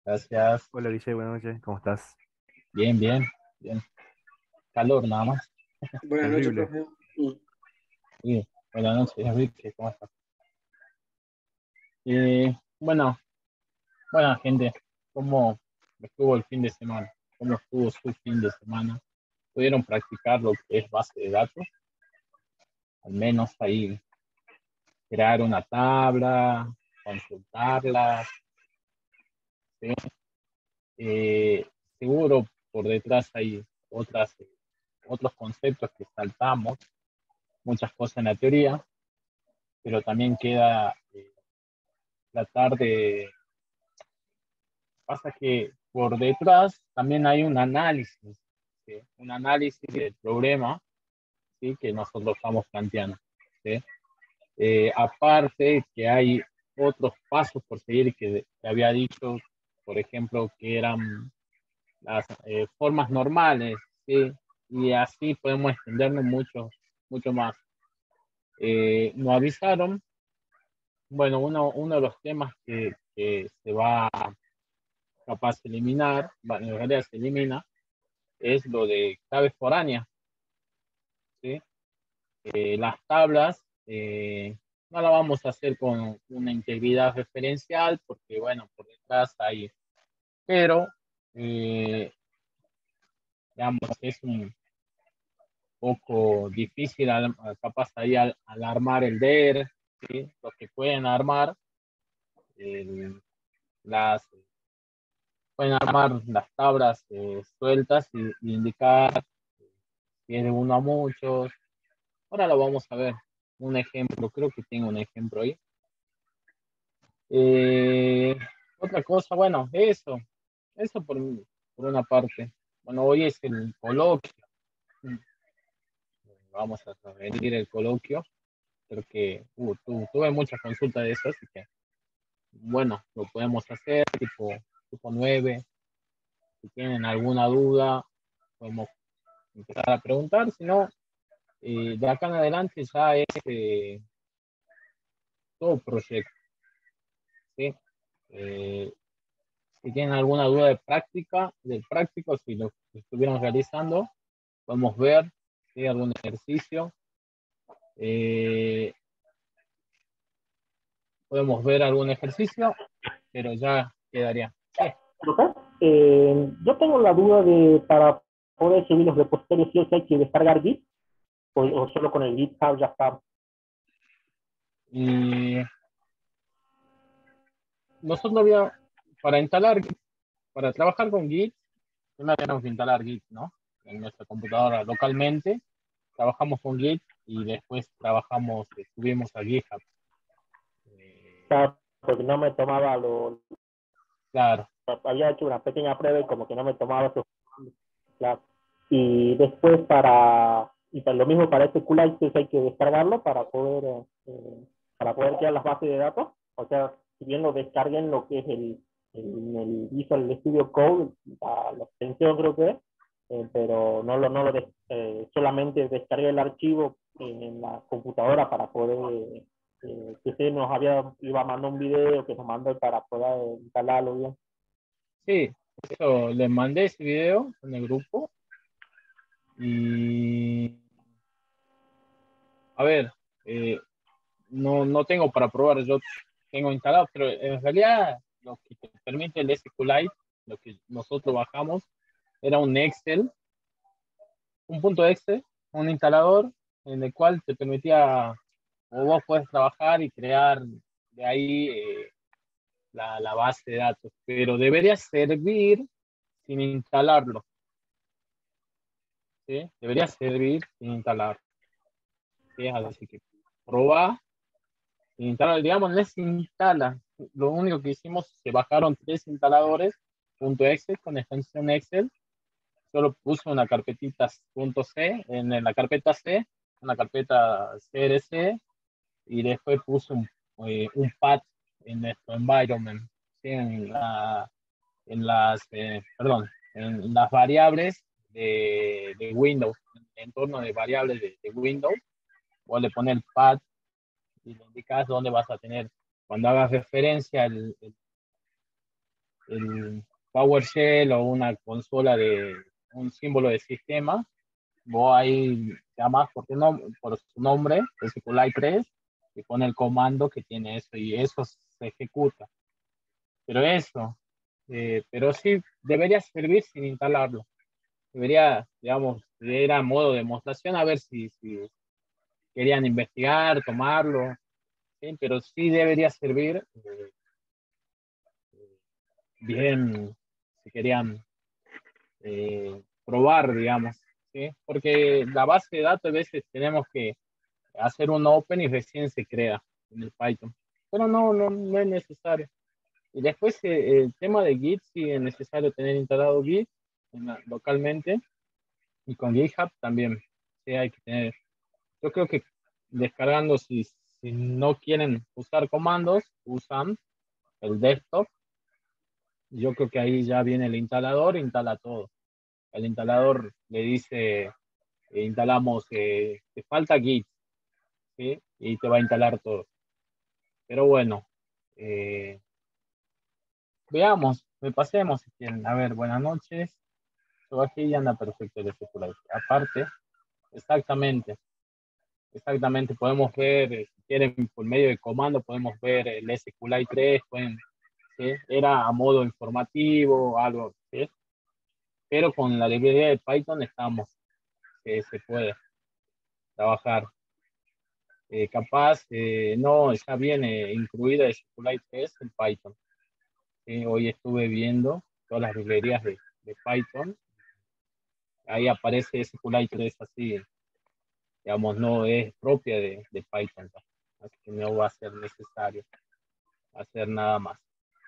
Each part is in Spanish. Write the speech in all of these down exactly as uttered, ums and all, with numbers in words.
Gracias. Hola Guille, buenas noches, ¿cómo estás? Bien, bien, bien. Calor nada más. Buenas noches, Terrible. profe. Mm. Y buenas noches, Enrique, ¿cómo estás? Eh, bueno, buena gente, ¿cómo estuvo el fin de semana? ¿Cómo estuvo su fin de semana? ¿Pudieron practicar lo que es base de datos? Al menos ahí crear una tabla, consultarla, ¿sí? Eh, Seguro por detrás hay otras, otros conceptos que saltamos, muchas cosas en la teoría, pero también queda eh, tratar de... Pasa que por detrás también hay un análisis, ¿sí? Un análisis del problema, ¿sí? Que nosotros estamos planteando, ¿sí? Eh, aparte que hay otros pasos por seguir que te había dicho, por ejemplo, que eran las eh, formas normales, ¿sí? Y así podemos extendernos mucho, mucho más. Eh, nos avisaron, bueno, uno, uno de los temas que, que se va capaz de eliminar, bueno, en realidad se elimina, es lo de claves foráneas, ¿sí? Eh, las tablas eh, no la vamos a hacer con una integridad referencial porque, bueno, por detrás hay, pero, eh, digamos, es un poco difícil al, capaz ahí al, al, armar el D E R, ¿sí? Los que pueden armar el, las pueden armar las tablas eh, sueltas y, y indicar si es de uno a muchos. Ahora lo vamos a ver. Un ejemplo, creo que tengo un ejemplo ahí. Eh, Otra cosa, bueno, eso, eso por, por una parte. Bueno, hoy es el coloquio. Vamos a venir el coloquio. Creo que uh, tu, tuve muchas consultas de eso, así que, bueno, lo podemos hacer tipo, tipo nueve. Si tienen alguna duda, podemos empezar a preguntar. Si no, eh, de acá en adelante ya es eh, todo proyecto, ¿sí? Eh, si tienen alguna duda de práctica, del práctico, si lo estuvieron realizando, podemos ver si hay algún ejercicio. Eh, Podemos ver algún ejercicio, pero ya quedaría. Sí, Profe, eh, yo tengo la duda de para poder subir los repositorios, si hay que descargar Git o, o solo con el GitHub ya está. y nosotros había, para instalar, para trabajar con Git, primero tenemos que instalar Git, ¿no? En nuestra computadora localmente, trabajamos con Git y después trabajamos, eh, subimos a GitHub. Eh, Claro, porque no me tomaba lo, claro, había hecho una pequeña prueba y como que no me tomaba eso. Claro. Y después para, y para lo mismo para este SQLite hay que descargarlo para poder, eh, para poder crear las bases de datos. O sea, si bien lo descarguen lo que es el, el, el Visual Studio Code, la, la extensión creo que es, eh, pero no lo, no lo des, eh, solamente descargué el archivo en la computadora para poder, eh, que usted nos había, iba a mandar un video que nos mandó para poder instalarlo bien. sí, eso, les mandé ese video en el grupo y a ver, eh, no, no tengo para probar, yo tengo instalado, pero en realidad lo que te permite el SQLite, lo que nosotros bajamos, era un Excel, un punto Excel, un instalador en el cual te permitía, o vos puedes trabajar y crear de ahí eh, la, la base de datos, pero debería servir sin instalarlo, ¿sí? Debería servir sin instalarlo, ¿sí? Así que probá instalar, digamos, no se instala. Lo único que hicimos es que bajaron tres instaladores .exe con extensión Excel. Solo puse una carpetita .c en la carpeta C, una carpeta C R C, y después puse un, eh, un path en nuestro environment, ¿sí? En, la, en las, eh, perdón, en las variables de, de Windows, en el entorno de variables de, de Windows, o le pone el path y le indicas dónde vas a tener, cuando hagas referencia al, el PowerShell o una consola de un símbolo de sistema, vos ahí llamás por, tu nom por su nombre, SQLite tres, y pone el comando que tiene eso y eso se ejecuta. Pero eso, eh, pero sí debería servir sin instalarlo. Debería, digamos, era modo de demostración a ver si, si querían investigar, tomarlo, ¿sí? Pero sí debería servir eh, bien si querían eh, probar, digamos, ¿sí? Porque la base de datos a veces tenemos que hacer un open y recién se crea en el Python. Pero no, no, no es necesario. Y después eh, el tema de Git, sí es necesario tener instalado Git en la- localmente y con GitHub también. Sí, hay que tener. Yo creo que descargando, si, si no quieren usar comandos, usan el desktop. Yo creo que ahí ya viene el instalador, instala todo. El instalador le dice, eh, instalamos, eh, te falta Git, ¿sí? Y te va a instalar todo. Pero bueno, eh, veamos, me pasemos si quieren. A ver, buenas noches. Todo aquí ya anda perfecto el SQLite. Aparte, exactamente, exactamente, podemos ver, eh, si quieren, por medio de comando, podemos ver el SQLite tres, pueden, ¿sí? Era a modo informativo, algo, ¿sí? Pero con la librería de Python estamos, que se puede trabajar. Eh, capaz, eh, no, ya viene incluida SQLite tres en Python. ¿Sí? Hoy estuve viendo todas las librerías de, de Python. Ahí aparece SQLite tres así, digamos, no es propia de, de Python. ¿No? Así que no va a ser necesario hacer nada más.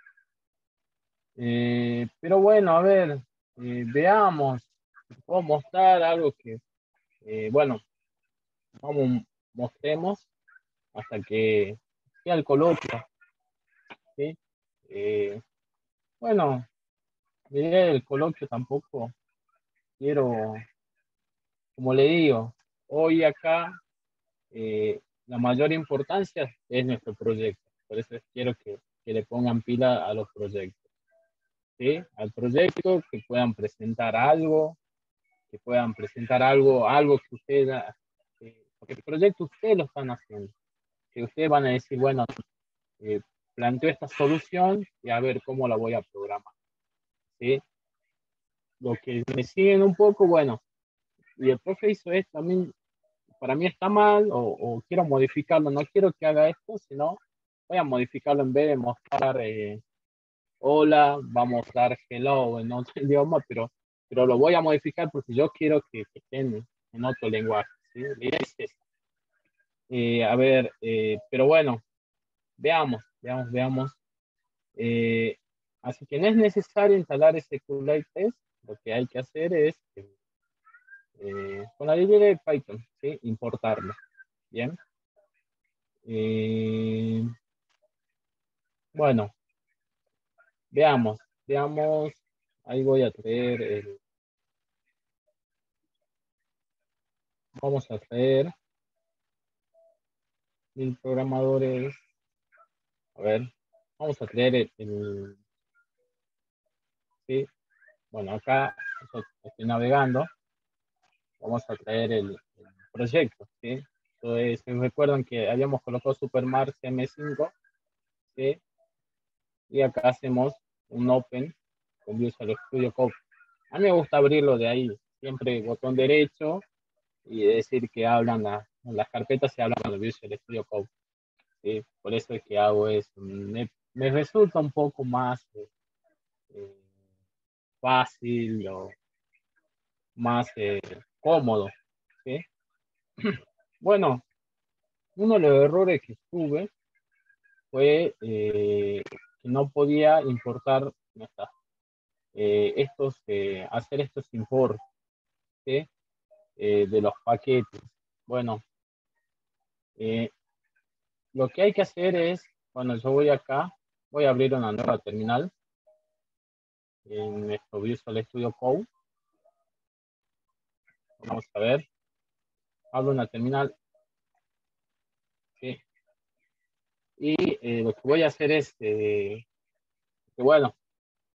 Eh, pero bueno, a ver, eh, veamos. Puedo mostrar algo que, eh, bueno, vamos, mostremos hasta que sea el coloquio. ¿Sí? Eh, bueno, miré el coloquio tampoco. Quiero, como le digo, hoy acá eh, la mayor importancia es nuestro proyecto. Por eso quiero que, que le pongan pila a los proyectos. ¿Sí? Al proyecto, que puedan presentar algo, que puedan presentar algo, algo que ustedes, eh, porque el proyecto ustedes lo están haciendo. Que ustedes van a decir, bueno, eh, planteo esta solución y a ver cómo la voy a programar. ¿Sí? Lo que me siguen un poco, bueno, y el profe hizo esto, también para mí está mal o, o quiero modificarlo, no quiero que haga esto, sino voy a modificarlo en vez de mostrar eh, hola, va a mostrar hello en otro idioma, pero, pero lo voy a modificar porque yo quiero que, que estén en otro lenguaje. ¿Sí? La idea es esa. Eh, a ver, eh, pero bueno, veamos, veamos, veamos. Eh, así que no es necesario instalar ese SQLite test, lo que hay que hacer es, eh, con la librería de Python, ¿sí? Importarlo. Bien. Eh, bueno, veamos, veamos. Ahí voy a traer el, vamos a traer mil programadores. A ver, vamos a traer el, el sí. Bueno, acá estoy navegando. Vamos a traer el, el proyecto, ¿sí? Entonces, recuerdan que habíamos colocado Supermar C M cinco, ¿sí? Y acá hacemos un Open con Visual Studio Code. A mí me gusta abrirlo de ahí, siempre botón derecho y decir que hablan la, las carpetas se hablan de Visual Studio Code. ¿Sí? Por eso es que hago eso. Me, me resulta un poco más eh, eh, fácil o más eh, cómodo. ¿Sí? Bueno, uno de los errores que tuve fue eh, que no podía importar eh, estos, eh, hacer estos importes, ¿sí? eh, de los paquetes. Bueno, eh, lo que hay que hacer es, bueno, yo voy acá, voy a abrir una nueva terminal en nuestro Visual Studio Code. Vamos a ver, abro una terminal. ¿Sí? Y eh, lo que voy a hacer es, eh, que bueno,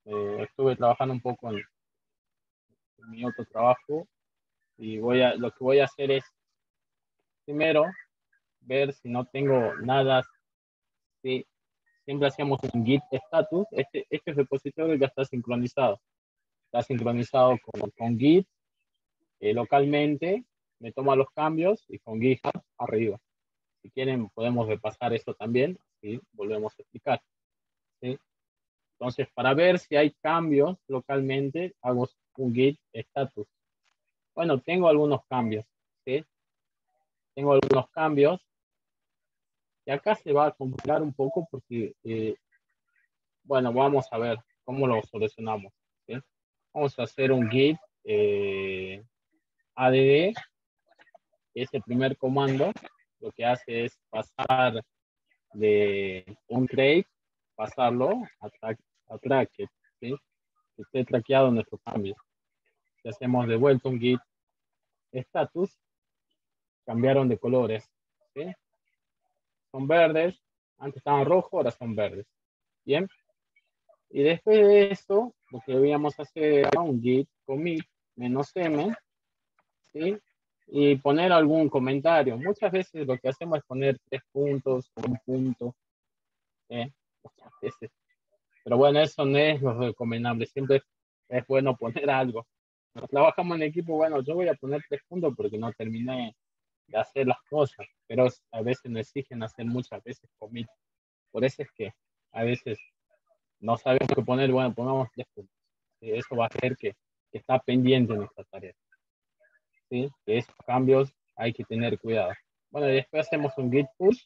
eh, estuve trabajando un poco en, en mi otro trabajo y voy a, lo que voy a hacer es primero ver si no tengo nada, si siempre hacíamos un git status, este, este repositorio ya está sincronizado, está sincronizado con, con Git eh, localmente, me toma los cambios y con GitHub arriba. Si quieren podemos repasar esto también, y volvemos a explicar. ¿Sí? Entonces, para ver si hay cambios localmente, hago un git status. Bueno, tengo algunos cambios, ¿sí? Tengo algunos cambios. Y acá se va a complicar un poco porque, eh, bueno, vamos a ver cómo lo solucionamos, ¿sí? Vamos a hacer un git eh, add, ese primer comando, lo que hace es pasar de un crate, pasarlo a, tra a tracket, ¿sí? Que esté traqueado nuestro cambio. Si hacemos de vuelta un git status, cambiaron de colores, ¿sí? Son verdes, antes estaban rojos, ahora son verdes. Bien, y después de eso, lo que debíamos hacer era un git commit menos m, ¿sí? Y poner algún comentario. Muchas veces lo que hacemos es poner tres puntos, un punto, ¿eh? Muchas veces. Pero bueno, eso no es lo recomendable. Siempre es bueno poner algo. Cuando trabajamos en equipo, bueno, yo voy a poner tres puntos porque no terminé de hacer las cosas, pero a veces nos exigen hacer muchas veces commit. Por eso es que a veces no sabemos qué poner, bueno, pongamos tres puntos. ¿Sí? Eso va a hacer que, que está pendiente nuestra tarea. ¿Sí? Que esos cambios hay que tener cuidado. Bueno, y después hacemos un git push.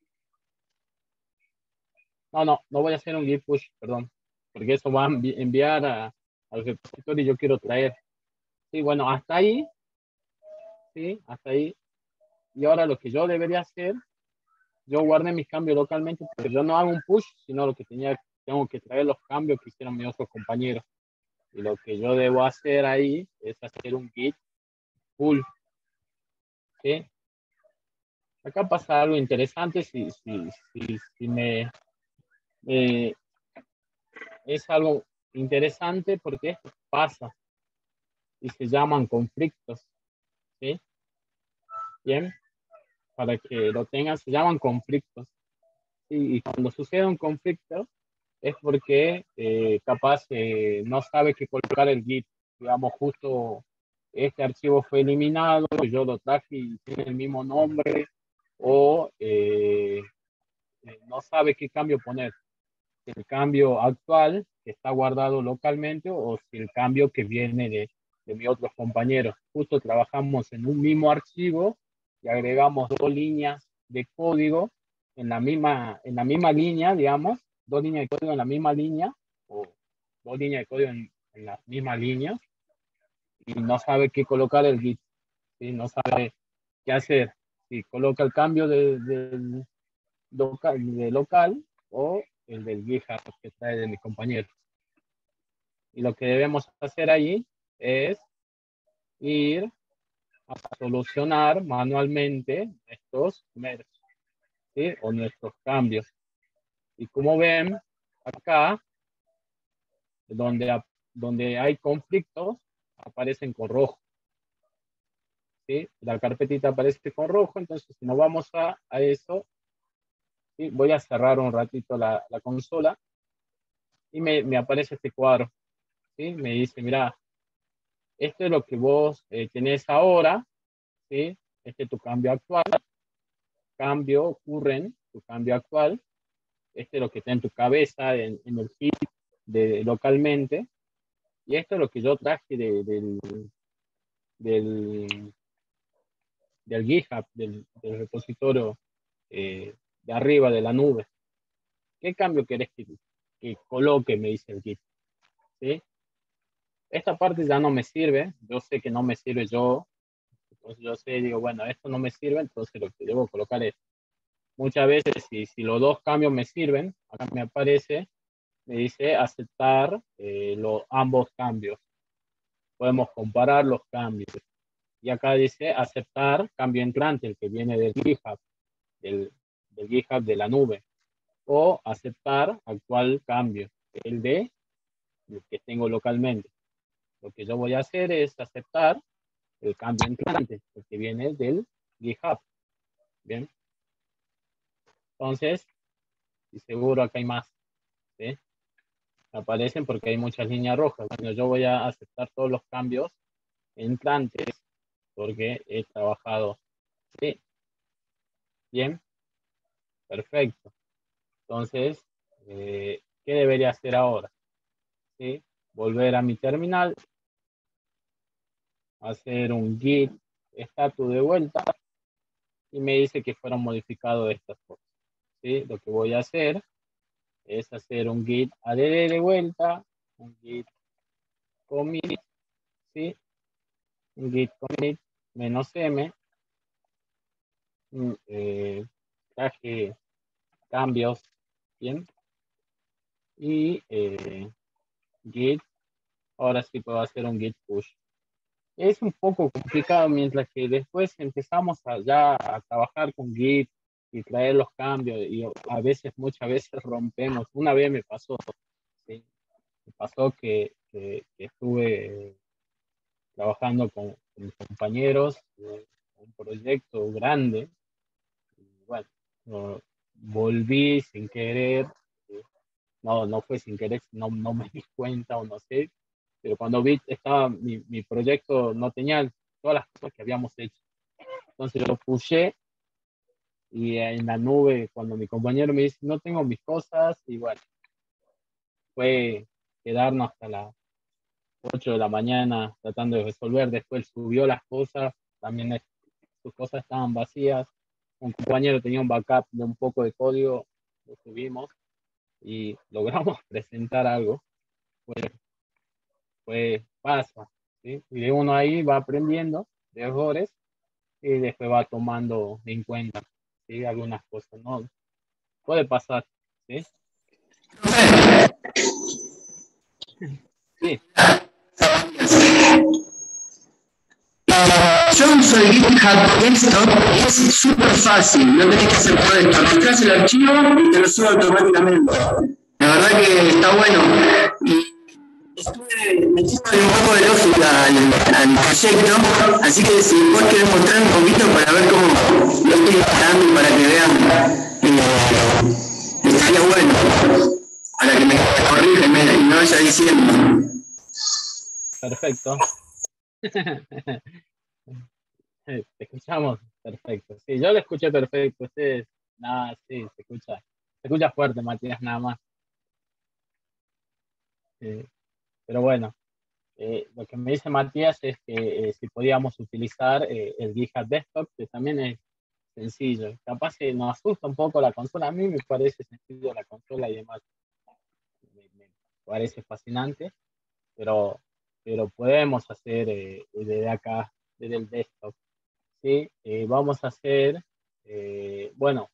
No, no, no voy a hacer un git push, perdón, porque eso va a envi enviar a, al repositorio y yo quiero traer. Sí, bueno, hasta ahí, sí, hasta ahí. Y ahora lo que yo debería hacer, yo guardé mis cambios localmente, pero yo no hago un push, sino lo que tenía, tengo que traer los cambios que hicieron mis otros compañeros. Y lo que yo debo hacer ahí es hacer un git pull. ¿Sí? Acá pasa algo interesante, si, si, si, si me, eh, es algo interesante porque esto pasa y se llaman conflictos. ¿Sí? Bien, para que lo tengan, se llaman conflictos. ¿Sí? Y cuando sucede un conflicto es porque eh, capaz eh, no sabe qué colocar el git. Digamos, justo este archivo fue eliminado, yo lo traje y tiene el mismo nombre, o eh, no sabe qué cambio poner. Si el cambio actual que está guardado localmente o si el cambio que viene de, de mis otros compañeros. Justo trabajamos en un mismo archivo y agregamos dos líneas de código en la misma, en la misma línea, digamos, dos líneas de código en la misma línea o dos líneas de código en, en la misma línea y no sabe qué colocar el git, ¿sí? No sabe qué hacer. Si coloca el cambio de, de, local, de local o el del GitHub que trae de mi compañero. Y lo que debemos hacer allí es ir a solucionar manualmente estos merges, ¿sí? O nuestros cambios. Y como ven, acá, donde, donde hay conflictos, aparecen con rojo. ¿Sí? La carpetita aparece con rojo, entonces si nos vamos a, a eso, ¿sí? Voy a cerrar un ratito la, la consola y me, me aparece este cuadro. ¿Sí? Me dice, mira, esto es lo que vos eh, tenés ahora, ¿sí? Este es tu cambio actual, cambio ocurren, tu cambio actual, este es lo que está en tu cabeza, en, en el feed de, localmente, y esto es lo que yo traje de, del, del, del GitHub, del, del repositorio eh, de arriba de la nube. ¿Qué cambio querés que, que coloque? Me dice el Git. ¿Sí? Esta parte ya no me sirve, yo sé que no me sirve yo, entonces yo sé, digo, bueno, esto no me sirve, entonces lo que debo colocar es, muchas veces, si, si los dos cambios me sirven, acá me aparece, me dice aceptar eh, los, ambos cambios. Podemos comparar los cambios. Y acá dice aceptar cambio entrante, el que viene del GitHub, del, del GitHub de la nube. O aceptar actual cambio, el de que tengo localmente. Lo que yo voy a hacer es aceptar el cambio entrante, que viene del GitHub. Bien. Entonces, y seguro acá hay más. ¿Sí? Aparecen porque hay muchas líneas rojas. Bueno, yo voy a aceptar todos los cambios entrantes porque he trabajado. ¿Sí? Bien. Perfecto. Entonces, eh, ¿qué debería hacer ahora? ¿Sí? Volver a mi terminal, hacer un git status de vuelta y me dice que fueron modificadas estas cosas. ¿Sí? Lo que voy a hacer es hacer un git add de vuelta, un git commit, ¿sí? Un git commit menos m, eh, traje cambios, ¿bien? Y eh, git, ahora sí puedo hacer un git push. Es un poco complicado, mientras que después empezamos a, ya a trabajar con Git y traer los cambios y a veces, muchas veces rompemos. Una vez me pasó, ¿sí? Me pasó que, que, que estuve trabajando con, con mis compañeros en un proyecto grande. Y bueno, no, volví sin querer, ¿sí? No, no fue sin querer, no, no me di cuenta o no sé, pero cuando vi, estaba, mi, mi proyecto no tenía todas las cosas que habíamos hecho. Entonces lo puse y en la nube, cuando mi compañero me dice, no tengo mis cosas, y bueno, fue quedarnos hasta las ocho de la mañana tratando de resolver. Después subió las cosas, también sus cosas estaban vacías. Un compañero tenía un backup de un poco de código, lo subimos y logramos presentar algo. Fue, fue pasa, ¿sí? Y uno ahí va aprendiendo de errores y después va tomando en cuenta, ¿sí? Algunas cosas, ¿no? Puede pasar, ¿sí? Sí, Yo uso el GitHub Desktop y es súper fácil, no tenés que hacer todo esto, arrastrás el archivo y te lo sube automáticamente. La verdad que está bueno. Y estuve metiendo un poco de lógica al, al proyecto, así que si vos querés mostrar un poquito para ver cómo lo estoy instalando y para que vean, eh, estaría bueno, para que me corrijan y me vaya diciendo. perfecto. Te escuchamos perfecto. Sí, yo lo escuché perfecto. Ustedes, nada, sí, se escucha. Se escucha fuerte, Matías, nada más. Eh, pero bueno, eh, lo que me dice Matías es que eh, si podíamos utilizar eh, el GitHub Desktop, que también es sencillo. Capaz que nos asusta un poco la consola. A mí me parece sencillo la consola y demás. Me, me parece fascinante, pero, pero podemos hacer eh, desde acá, desde el desktop. ¿Sí? Eh, vamos a hacer, eh, bueno,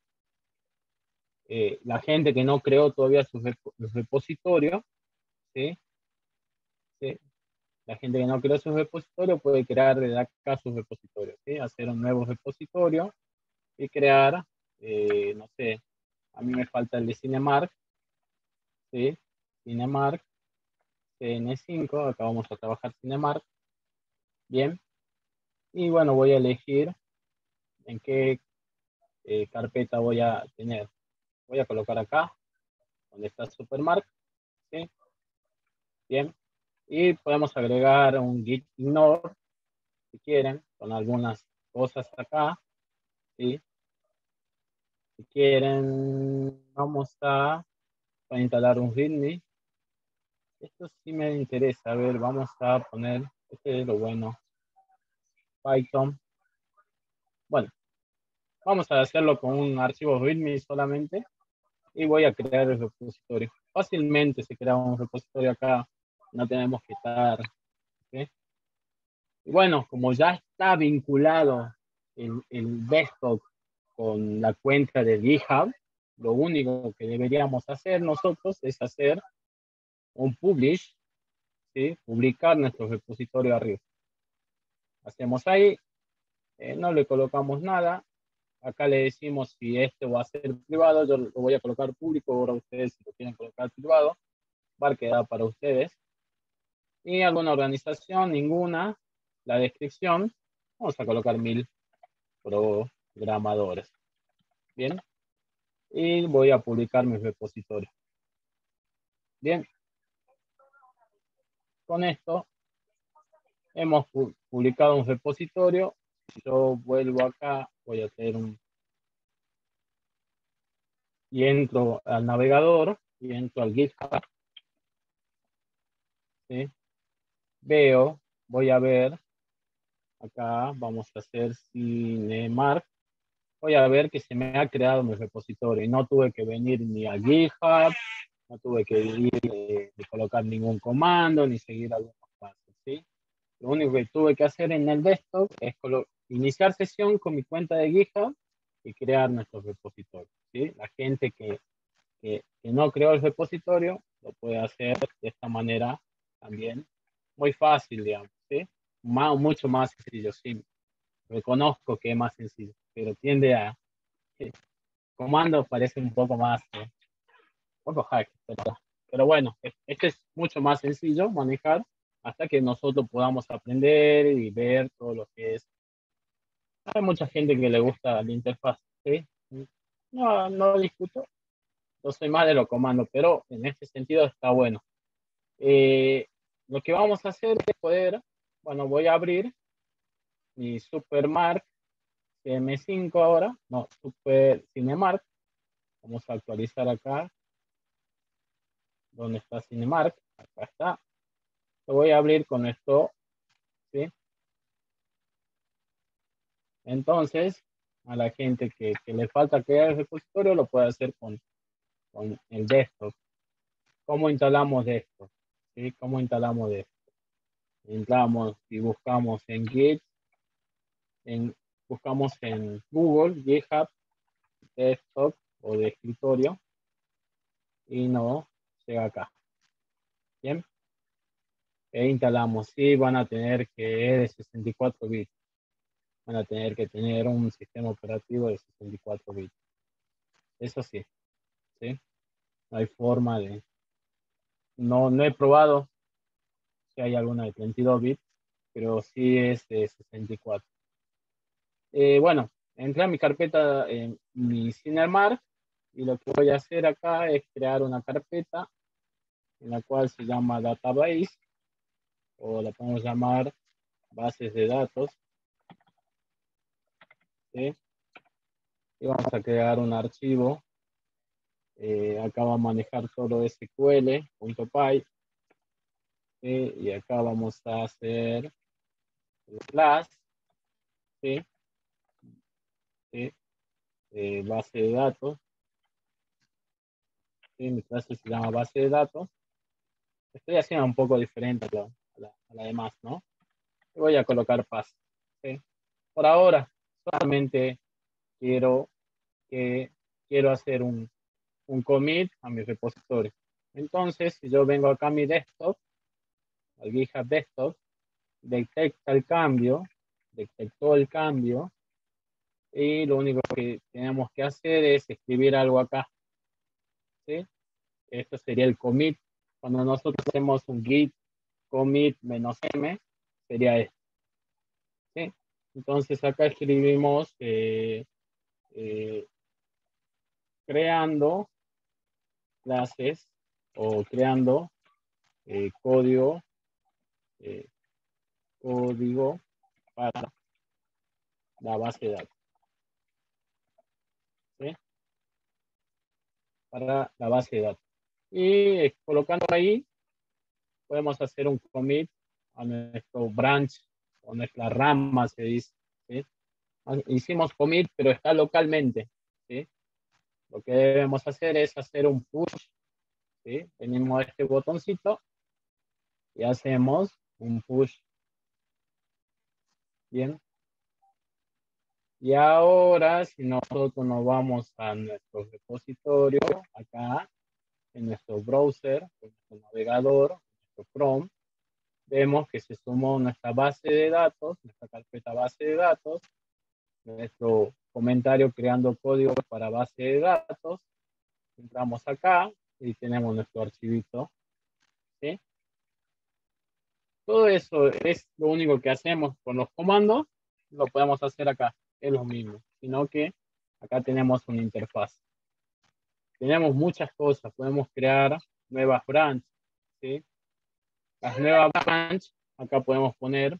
eh, la gente que no creó todavía su rep repositorio, ¿sí? ¿Sí? La gente que no creó su repositorio puede crear desde acá su repositorio, ¿sí? Hacer un nuevo repositorio y crear, eh, no sé, a mí me falta el de Cinemark, ¿sí? Cinemark, C N cinco, acá vamos a trabajar Cinemark, bien, y bueno, voy a elegir en qué eh, carpeta voy a tener. Voy a colocar acá, donde está Supermark, ¿sí? Bien, y podemos agregar un git ignore, si quieren, con algunas cosas acá, ¿sí? Si quieren, vamos a, a instalar un readme. Esto sí me interesa, a ver, vamos a poner, este es lo bueno, Python. Bueno, vamos a hacerlo con un archivo readme solamente y voy a crear el repositorio. Fácilmente se crea un repositorio acá, no tenemos que estar, ¿sí? Y bueno, como ya está vinculado el, el desktop con la cuenta de GitHub, lo único que deberíamos hacer nosotros es hacer un publish, ¿sí? Publicar nuestro repositorio arriba. Hacemos ahí, eh, no le colocamos nada. Acá le decimos si este va a ser privado, yo lo voy a colocar público, ahora ustedes si lo quieren colocar privado, va a quedar para ustedes, Y alguna organización, ninguna. La descripción, vamos a colocar mil programadores. Bien. Y voy a publicar mis repositorios. Bien. Con esto hemos pu publicado un repositorio. Si yo vuelvo acá, voy a hacer un... Y entro al navegador y entro al GitHub. ¿Sí? Veo, voy a ver, acá vamos a hacer Cinemark. Voy a ver que se me ha creado mi repositorio y no tuve que venir ni a GitHub, no tuve que ir eh, de colocar ningún comando ni seguir algunos pasos, ¿sí? Lo único que tuve que hacer en el desktop es iniciar sesión con mi cuenta de GitHub y crear nuestro repositorio, ¿sí? La gente que, que, que no creó el repositorio lo puede hacer de esta manera también. Muy fácil, digamos, ¿sí? Más, mucho más sencillo, sí. Reconozco que es más sencillo, pero tiende a... Sí, comando parece un poco más... ¿eh? Un poco hack, pero, pero bueno, este es mucho más sencillo manejar hasta que nosotros podamos aprender y ver todo lo que es. Hay mucha gente que le gusta la interfaz, ¿sí? No, no discuto, no soy más de los comandos, pero en este sentido está bueno. Eh, lo que vamos a hacer es poder, bueno, voy a abrir mi Supermark C M cinco ahora, no, Super Cinemark. Vamos a actualizar acá. ¿Dónde está Cinemark? Acá está. Lo voy a abrir con esto, ¿sí? Entonces, a la gente que, que le falta crear el repositorio, lo puede hacer con, con el desktop. ¿Cómo instalamos desktop? ¿Sí? ¿Cómo instalamos desktop? Entramos y buscamos en Git, en, buscamos en Google, GitHub, desktop o de escritorio, y no llega acá. Bien. E instalamos. Sí, van a tener que de sesenta y cuatro bits. Van a tener que tener un sistema operativo de sesenta y cuatro bits. Eso sí, ¿sí? No hay forma de... No, no he probado si hay alguna de treinta y dos bits, pero sí es de sesenta y cuatro. Eh, bueno, entré a mi carpeta en mi Cinemark y lo que voy a hacer acá es crear una carpeta en la cual se llama Database, o la podemos llamar bases de datos, ¿sí? Y vamos a crear un archivo. Eh, acá va a manejar todo S Q L punto py, ¿sí? Y acá vamos a hacer class, ¿sí? ¿Sí? Eh, base de datos, ¿sí? Mi clase se llama base de datos. Estoy haciendo un poco diferente a la, a la, a la demás, ¿no? Y voy a colocar pass, ¿sí? Por ahora, solamente quiero que quiero hacer un, un commit a mi repositorio. Entonces, si yo vengo acá a mi desktop, al GitHub desktop, detecta el cambio, detectó el cambio, y lo único que tenemos que hacer es escribir algo acá, ¿sí? Esto sería el commit. Cuando nosotros hacemos un git commit menos m, sería esto, ¿sí? Entonces acá escribimos eh, eh, creando clases o creando eh, código, eh, código para la base de datos, ¿sí? Para la base de datos. Y eh, colocando ahí, podemos hacer un commit a nuestro branch o nuestra rama, se dice, ¿sí? Hicimos commit, pero está localmente, ¿sí? Lo que debemos hacer es hacer un push, ¿sí? Tenemos este botoncito y hacemos un push. Bien. Y ahora, si nosotros nos vamos a nuestro repositorio, acá, en nuestro browser, en nuestro navegador, en nuestro Chrome, vemos que se sumó nuestra base de datos, nuestra carpeta base de datos, nuestro comentario creando código para base de datos. Entramos acá y tenemos nuestro archivito, ¿sí? todo eso es lo único que hacemos con los comandos, lo podemos hacer acá, es lo mismo, sino que acá tenemos una interfaz. Tenemos muchas cosas, podemos crear nuevas branches, ¿sí? Las nuevas branches, acá podemos poner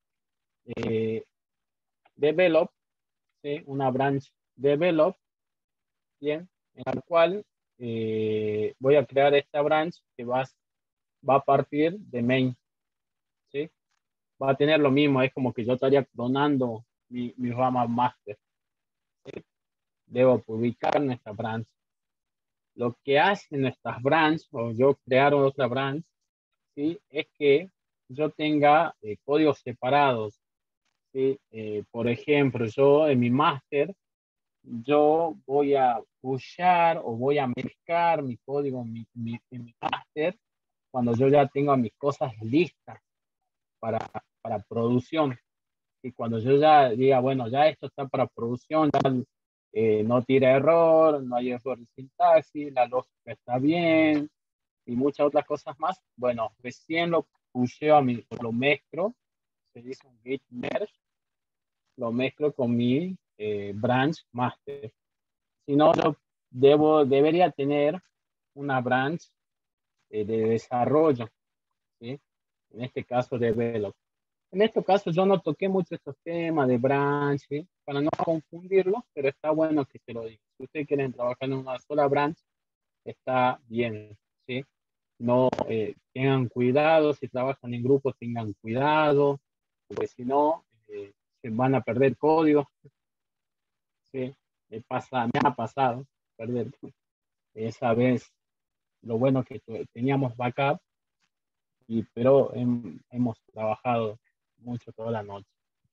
eh, develop, ¿sí? Una branch develop, bien, en la cual eh, voy a crear esta branch que va, va a partir de main, ¿sí? Va a tener lo mismo, es como que yo estaría clonando mi, mi rama master, ¿sí? Debo publicar nuestra branch. Lo que hacen nuestras branch, o yo crear otra branch, ¿sí? Es que yo tenga eh, códigos separados, ¿sí? Eh, por ejemplo, yo en mi master, yo voy a pushar o voy a mezclar mi código en mi, mi, en mi master cuando yo ya tengo mis cosas listas para, para producción. Y cuando yo ya diga, bueno, ya esto está para producción, ya eh, no tira error, no hay error de sintaxis, la lógica está bien y muchas otras cosas más, bueno, recién lo pusheo a mi, lo mezclo, se dice un git merge, lo mezclo con mi eh, branch master. Si no, yo debo, debería tener una branch eh, de desarrollo, ¿sí? En este caso, develop. En este caso, yo no toqué mucho estos temas de branch, ¿sí? Para no confundirlo, pero está bueno que se lo diga. Si ustedes quieren trabajar en una sola branch, está bien, ¿sí? No eh, tengan cuidado, si trabajan en grupos, tengan cuidado, porque si no, eh, se van a perder código, ¿sí? Me, pasa, me ha pasado perder esa vez. Lo bueno que teníamos backup, y, pero hem, hemos trabajado mucho toda la noche.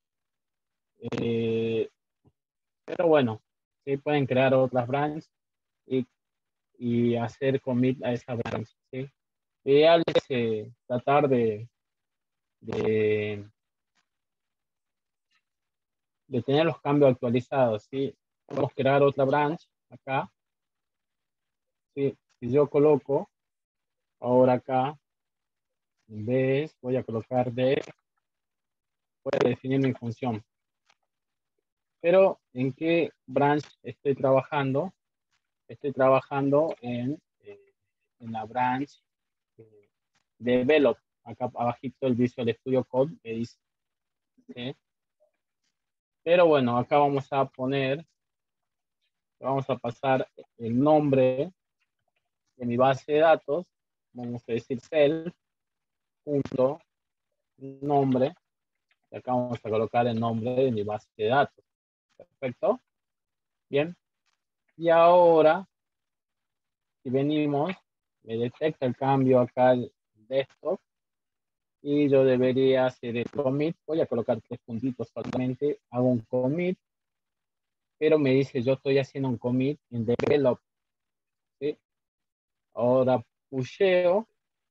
Eh, pero bueno, sí pueden crear otras branches y, y hacer commit a esa branch, ¿sí? Lo ideal es eh, tratar de, de, de tener los cambios actualizados, ¿sí? Podemos crear otra branch acá, ¿sí? Si yo coloco ahora acá, en vez, voy a colocar de, voy a definir mi función. Pero, ¿en qué branch estoy trabajando? Estoy trabajando en, eh, en la branch eh, develop. Acá abajito el Visual Studio Code que dice. ¿Sí? Pero bueno, acá vamos a poner, vamos a pasar el nombre de mi base de datos. Vamos a decir self punto nombre. Y acá vamos a colocar el nombre de mi base de datos. Perfecto. Bien. Y ahora, si venimos, me detecta el cambio acá el desktop y yo debería hacer el commit. Voy a colocar tres puntitos solamente. Hago un commit, pero me dice yo estoy haciendo un commit en develop. ¿Sí? Ahora pusheo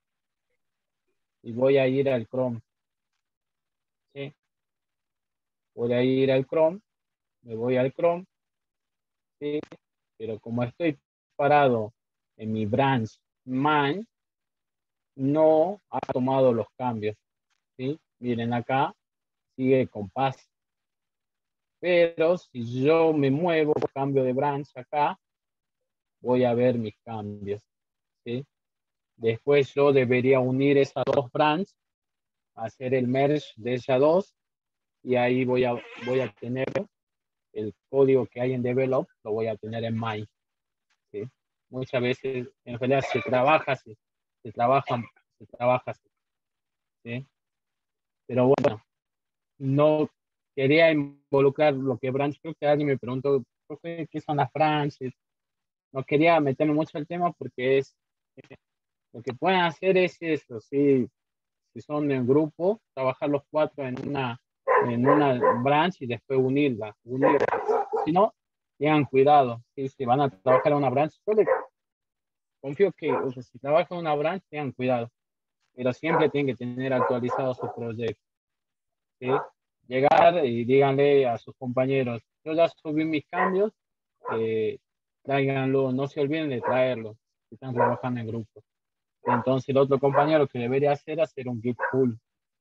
y voy a ir al Chrome. ¿Sí? Voy a ir al Chrome, me voy al Chrome, ¿sí? Pero como estoy parado en mi branch main, no ha tomado los cambios. ¿Sí? Miren acá, sigue con paz. Pero si yo me muevo, cambio de branch acá, voy a ver mis cambios. ¿Sí? Después yo debería unir esas dos branches, hacer el merge de esas dos, y ahí voy a, voy a tener el código que hay en develop, lo voy a tener en main. ¿Sí? Muchas veces, en realidad, se trabaja, se, se trabaja, se trabaja, ¿sí? Pero bueno, no quería involucrar lo que branch, creo que alguien me preguntó, ¿qué son las branches? No quería meterme mucho al tema porque es, lo que pueden hacer es eso, ¿sí? Si son en grupo, trabajar los cuatro en una, en una branch y después unirla, unirla. Si no, tengan cuidado, ¿sí? Si van a trabajar en una branch, yo les confío que, o sea, si trabajan en una branch, tengan cuidado, pero siempre tienen que tener actualizado su proyecto, ¿sí? Llegar y díganle a sus compañeros, yo ya subí mis cambios, eh, tráiganlo, no se olviden de traerlo, si están trabajando en grupo. Entonces el otro compañero que debería hacer, hacer un git pull,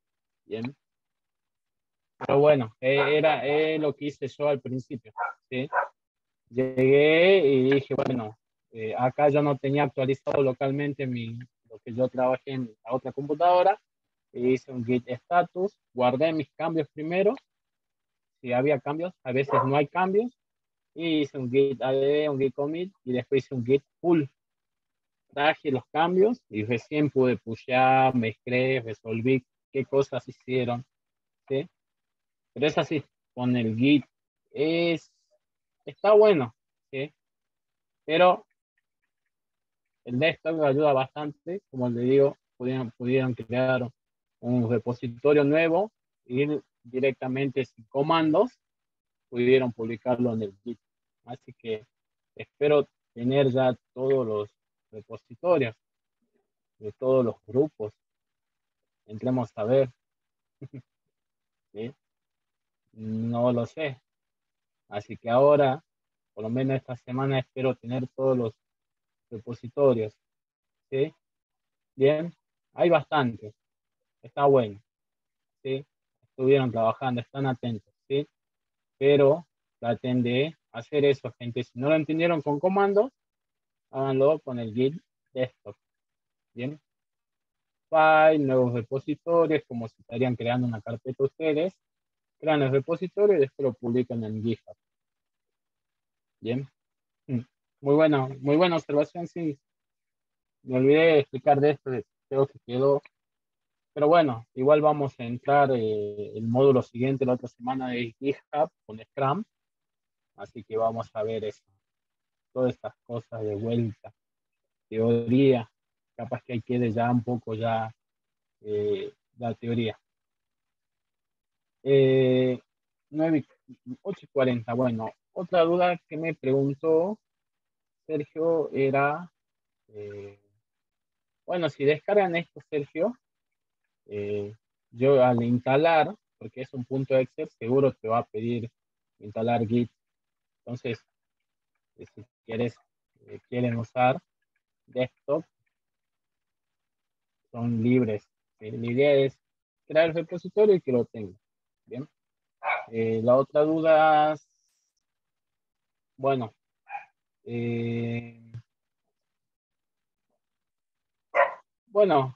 Bien. Pero bueno, eh, era eh, lo que hice yo al principio, ¿sí? Llegué y dije, bueno, eh, acá yo no tenía actualizado localmente mi, lo que yo trabajé en la otra computadora, y hice un git status, guardé mis cambios primero, si había cambios, a veces no hay cambios, y hice un git add, un git commit, y después hice un git pull. Traje los cambios y recién pude pushear, mezclé, resolví qué cosas hicieron, ¿sí? Pero es así, con el git es, está bueno, ¿sí? Pero el desktop ayuda bastante, como le digo, pudieron, pudieron crear un repositorio nuevo, ir directamente sin comandos, pudieron publicarlo en el Git. Así que espero tener ya todos los repositorios de todos los grupos. Entremos a ver, ¿sí? No lo sé. Así que ahora, por lo menos esta semana, espero tener todos los repositorios, ¿sí? Bien, hay bastantes, está bueno, ¿sí? Estuvieron trabajando, están atentos, ¿sí? Pero traten de hacer eso, gente. Si no lo entendieron con comandos, háganlo con el Git desktop, ¿bien? File, nuevos repositorios, como si estarían creando una carpeta ustedes, crean el repositorio y después lo publican en GitHub, ¿bien? Mm. Muy bueno, muy buena observación, sí. Me olvidé de explicar de esto, creo que quedó. Pero bueno, igual vamos a entrar eh, el módulo siguiente la otra semana de GitHub con Scrum, así que vamos a ver eso, todas estas cosas de vuelta, teoría, capaz que ahí quede ya un poco ya eh, la teoría. Eh, nueve, ocho y cuarenta, bueno, otra duda que me preguntó Sergio era, eh, bueno, si descargan esto, Sergio, eh, yo al instalar, porque es un punto Excel, seguro te va a pedir instalar Git. Entonces, eh, si quieres, eh, quieren usar desktop, son libres. ¿Sí? La idea es crear el repositorio y que lo tenga. Bien. Eh, la otra duda, bueno, eh, bueno,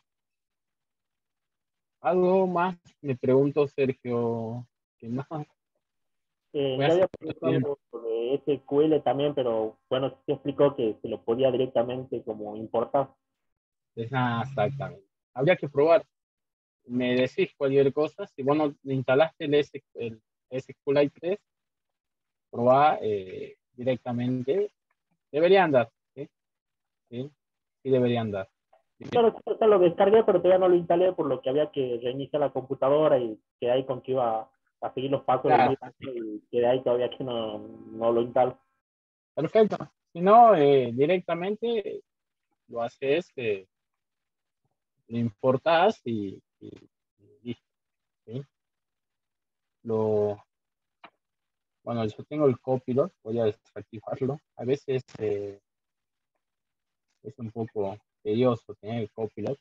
algo más me pregunto, Sergio, que más Eh, voy a yo hacer había preguntado sobre S Q L también, pero bueno, sí explicó que se lo podía directamente como importar. exactamente. Habría que probar. Me decís cualquier cosa. Si vos no instalaste el, S, el SQLite tres, probá eh, directamente. Debería andar. ¿Sí? ¿Sí? Sí debería andar. Bien. Claro, sí, o sea, lo descargué, pero todavía no lo instalé, por lo que había que reiniciar la computadora y quedé ahí con que iba a seguir los pasos del Claro, libro y quedé ahí todavía que no, no lo instalo. perfecto. Si no, eh, directamente lo haces, eh, lo importás y, y, y listo. ¿Sí? Lo, bueno, yo tengo el copilot, voy a desactivarlo. A veces eh, es un poco tedioso tener el copilot.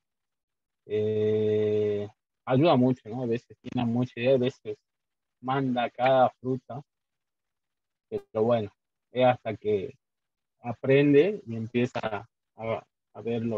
Eh, ayuda mucho, ¿no? A veces tiene mucha idea, a veces manda cada fruta, pero bueno, es hasta que aprende y empieza a, a verlo.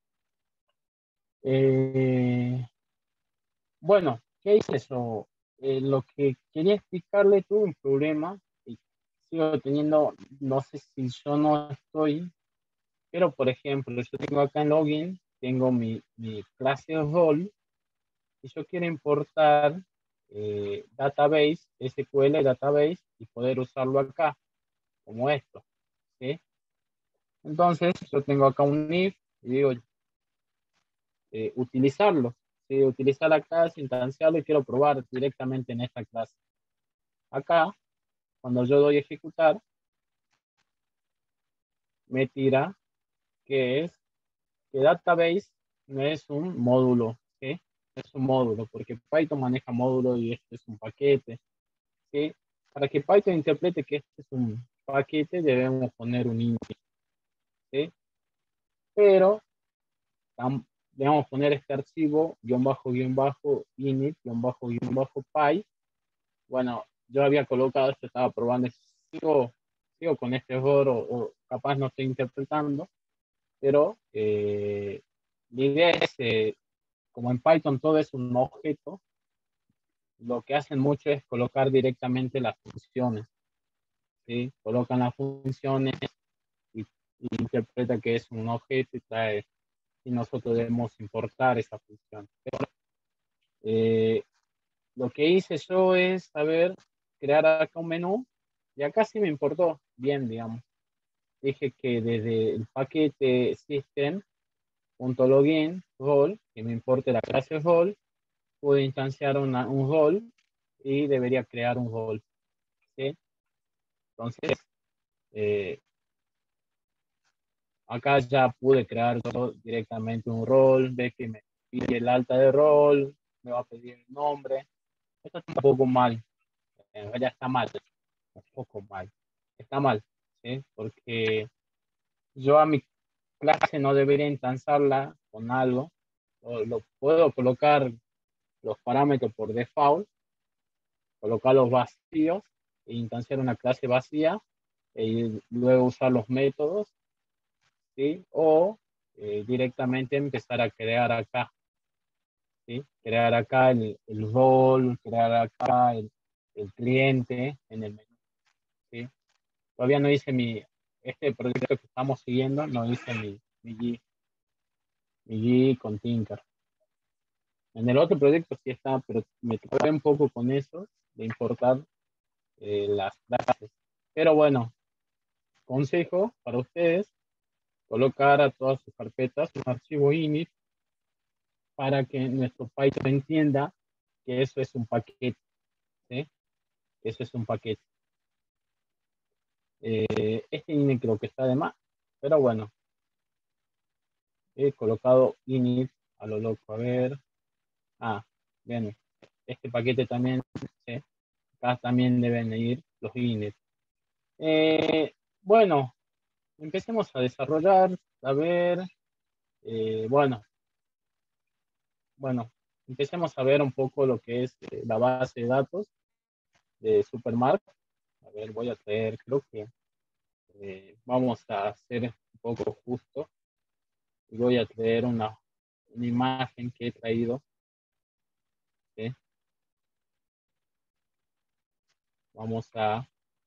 Eh, bueno, ¿qué es eso? Eh, lo que quería explicarle, tuve un problema y sigo teniendo, no sé si yo no estoy, pero por ejemplo, yo tengo acá en login, tengo mi, mi clase rol y yo quiero importar eh, database, S Q L database y poder usarlo acá, como esto, ¿sí? Entonces, yo tengo acá un if y digo, eh, utilizarlo, ¿sí? Utilizar la clase, instanciarlo y quiero probar directamente en esta clase. Acá, cuando yo doy ejecutar, me tira que es que database no es un módulo, ¿sí? Es un módulo, porque Python maneja módulo y este es un paquete, ¿sí? Para que Python interprete que este es un paquete, debemos poner un índice, ¿sí? Pero debemos poner este archivo, guión bajo, guión bajo, init, guión bajo, guión bajo, py. Bueno, yo había colocado esto, estaba probando, sigo, sigo con este error o, o capaz no estoy interpretando, pero eh, la idea es, eh, como en Python todo es un objeto, lo que hacen mucho es colocar directamente las funciones, ¿sí? Colocan las funciones y, y interpreta que es un objeto y trae, y nosotros debemos importar esa función. Pero, eh, lo que hice yo es, a ver, crear acá un menú, y acá sí me importó bien, digamos. Dije que desde el paquete system.login role, que me importe la clase role, puedo instanciar una, un role y debería crear un role, ¿sí? Entonces, eh, acá ya pude crear yo directamente un rol, ve que me pide el alta de rol, me va a pedir el nombre. Esto está un poco mal, en realidad está mal, un poco mal, está mal, ¿sí? Porque yo a mi clase no debería instanciarla con algo, lo, lo puedo colocar los parámetros por default, colocarlos vacíos e instanciar una clase vacía y luego usar los métodos, ¿sí? O eh, directamente empezar a crear acá, ¿sí? Crear acá el, el rol, crear acá el, el cliente en el menú, ¿sí? Todavía no hice mi, este proyecto que estamos siguiendo, no hice mi, mi G U I, mi G U I con Tinker. En el otro proyecto sí está, pero me tocó un poco con eso, de importar eh, las clases. Pero bueno, consejo para ustedes, colocar a todas sus carpetas un archivo init para que nuestro Python entienda que eso es un paquete, ¿sí? Eso es un paquete. Eh, este init creo que está de más, pero bueno, he colocado init a lo loco. A ver, ah, bien, este paquete también, ¿sí? Acá también deben ir los init. Eh, bueno, empecemos a desarrollar, a ver, eh, bueno, bueno, empecemos a ver un poco lo que es eh, la base de datos de Supermark. A ver, voy a traer, creo que eh, vamos a hacer un poco justo y voy a traer una, una imagen que he traído, ¿sí? Vamos a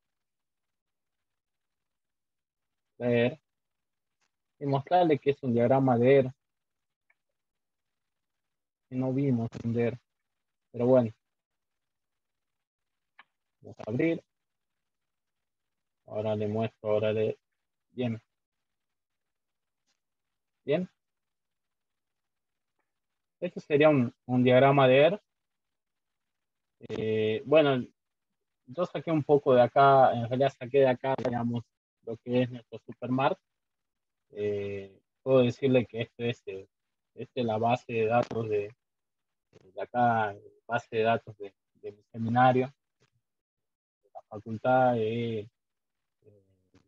ver y mostrarle que es un diagrama de E R, que no vimos en E R, pero bueno, vamos a abrir. Ahora le muestro, ahora de, bien, bien. Este sería un, un diagrama de E R. Eh, bueno, yo saqué un poco de acá, en realidad saqué de acá, digamos, lo que es nuestro Supermark. Eh, puedo decirle que esto es, eh, este es la base de datos de, de acá, base de datos de, de mi seminario, de la facultad. Eh, eh,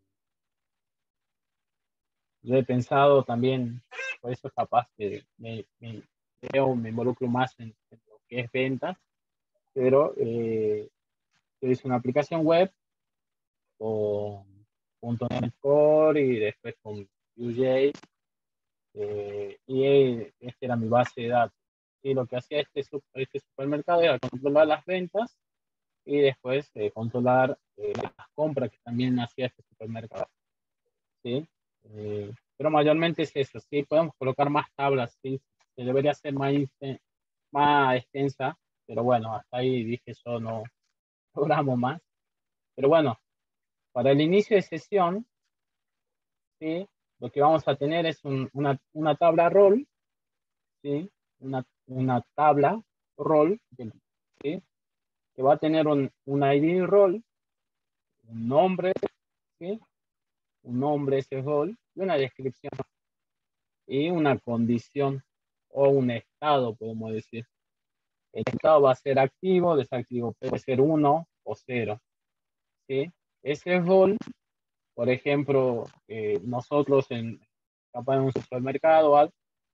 yo he pensado también, por eso capaz que me, me, creo, me involucro más en, en lo que es ventas, pero eh, yo hice una aplicación web con punto .NET Core y después con Vue.js, eh, y esta era mi base de datos. Y lo que hacía este, este supermercado era controlar las ventas y después eh, controlar eh, las compras que también hacía este supermercado, ¿sí? Eh, pero mayormente es eso, ¿sí? Podemos colocar más tablas, ¿sí? Se debería ser más, más extensa, pero bueno, hasta ahí dije yo no programo más. Pero bueno, para el inicio de sesión, ¿sí? Lo que vamos a tener es un, una, una tabla rol, ¿sí? Una, una tabla rol, ¿sí? Que va a tener un, un I D rol, un nombre, ¿sí? Un nombre ese rol, y una descripción, y una condición, o un estado, podemos decir. El estado va a ser activo, desactivo, puede ser uno o cero, ¿sí? Ese rol, por ejemplo, eh, nosotros en, capaz en un supermercado,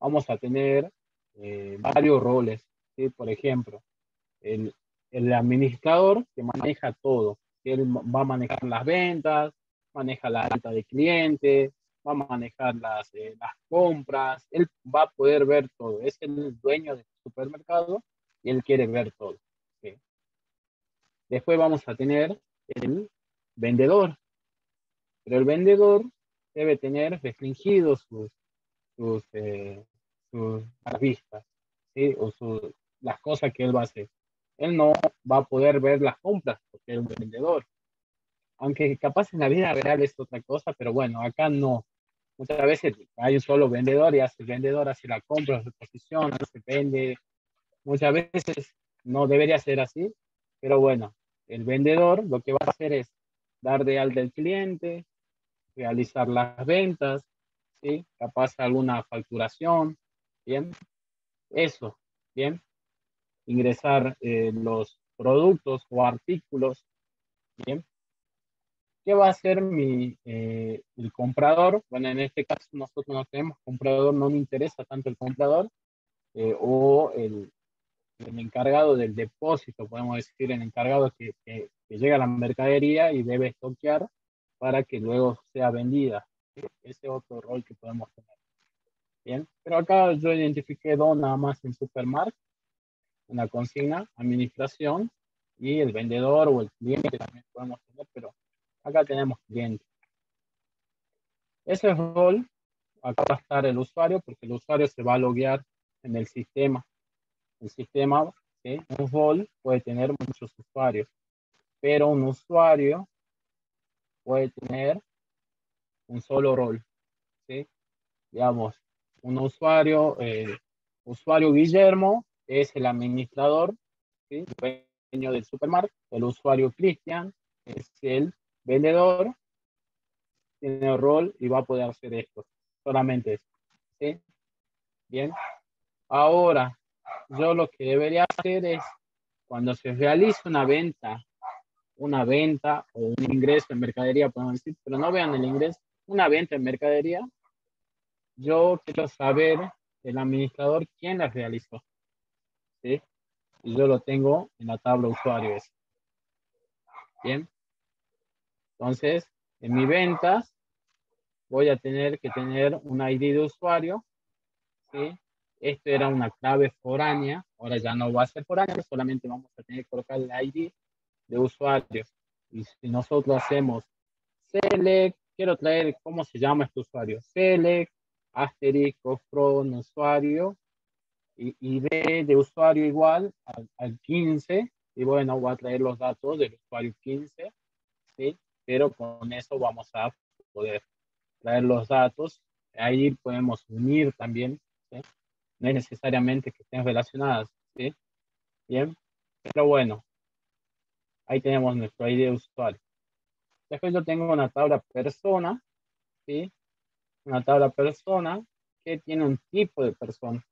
vamos a tener eh, varios roles, ¿sí? Por ejemplo, el, el administrador que maneja todo. Él va a manejar las ventas, maneja la venta de clientes, va a manejar las, eh, las compras, él va a poder ver todo. Es el dueño del supermercado y él quiere ver todo. ¿Sí? Después vamos a tener el vendedor, pero el vendedor debe tener restringidos sus, sus, eh, sus vistas, ¿sí? O su, las cosas que él va a hacer. Él no va a poder ver las compras porque es un vendedor. Aunque capaz en la vida real es otra cosa, pero bueno, acá no. Muchas veces hay un solo vendedor y hace el vendedor hace la compra, se posiciona, se vende. Muchas veces no debería ser así, pero bueno, el vendedor lo que va a hacer es dar de alta al cliente, realizar las ventas, ¿sí? Capaz alguna facturación, ¿bien? Eso, ¿bien? Ingresar eh, los productos o artículos, ¿bien? ¿Qué va a hacer mi, eh, el comprador? Bueno, en este caso nosotros no tenemos comprador, no me interesa tanto el comprador eh, o el, el, encargado del depósito, podemos decir, el encargado que, que, que llega a la mercadería y debe estoquear para que luego sea vendida. Ese es otro rol que podemos tener. Bien, pero acá yo identifiqué dos nada más en Supermarket, una consigna, administración y el vendedor o el cliente también podemos tener, pero acá tenemos cliente. Ese rol, acá va a estar el usuario, porque el usuario se va a loguear en el sistema. El sistema, ¿sí? Un rol puede tener muchos usuarios, pero un usuario puede tener un solo rol, ¿sí? Digamos, un usuario, eh, usuario Guillermo es el administrador, ¿sí? El dueño del supermercado. El usuario Cristian es el vendedor, tiene el rol y va a poder hacer esto, solamente eso, ¿sí? Bien. Ahora, yo lo que debería hacer es, cuando se realiza una venta, una venta o un ingreso en mercadería, podemos decir, pero no vean el ingreso, una venta en mercadería, yo quiero saber el administrador quién la realizó, ¿sí? Y yo lo tengo en la tabla usuarios. Bien. Entonces, en mi ventas voy a tener que tener un I D de usuario, ¿sí? Esto era una clave foránea, ahora ya no va a ser foránea, solamente vamos a tener que colocar el I D de usuarios. Y si nosotros hacemos select, quiero traer, ¿cómo se llama este usuario? Select, asterisco, from, usuario, y, y D de usuario igual al, al quince, y bueno, voy a traer los datos del usuario quince, ¿sí? Pero con eso vamos a poder traer los datos. Ahí podemos unir también, ¿sí? No es necesariamente que estén relacionadas, ¿sí? Bien, pero bueno, ahí tenemos nuestro I D de usuario. Después yo tengo una tabla persona, ¿sí? Una tabla persona que tiene un tipo de persona.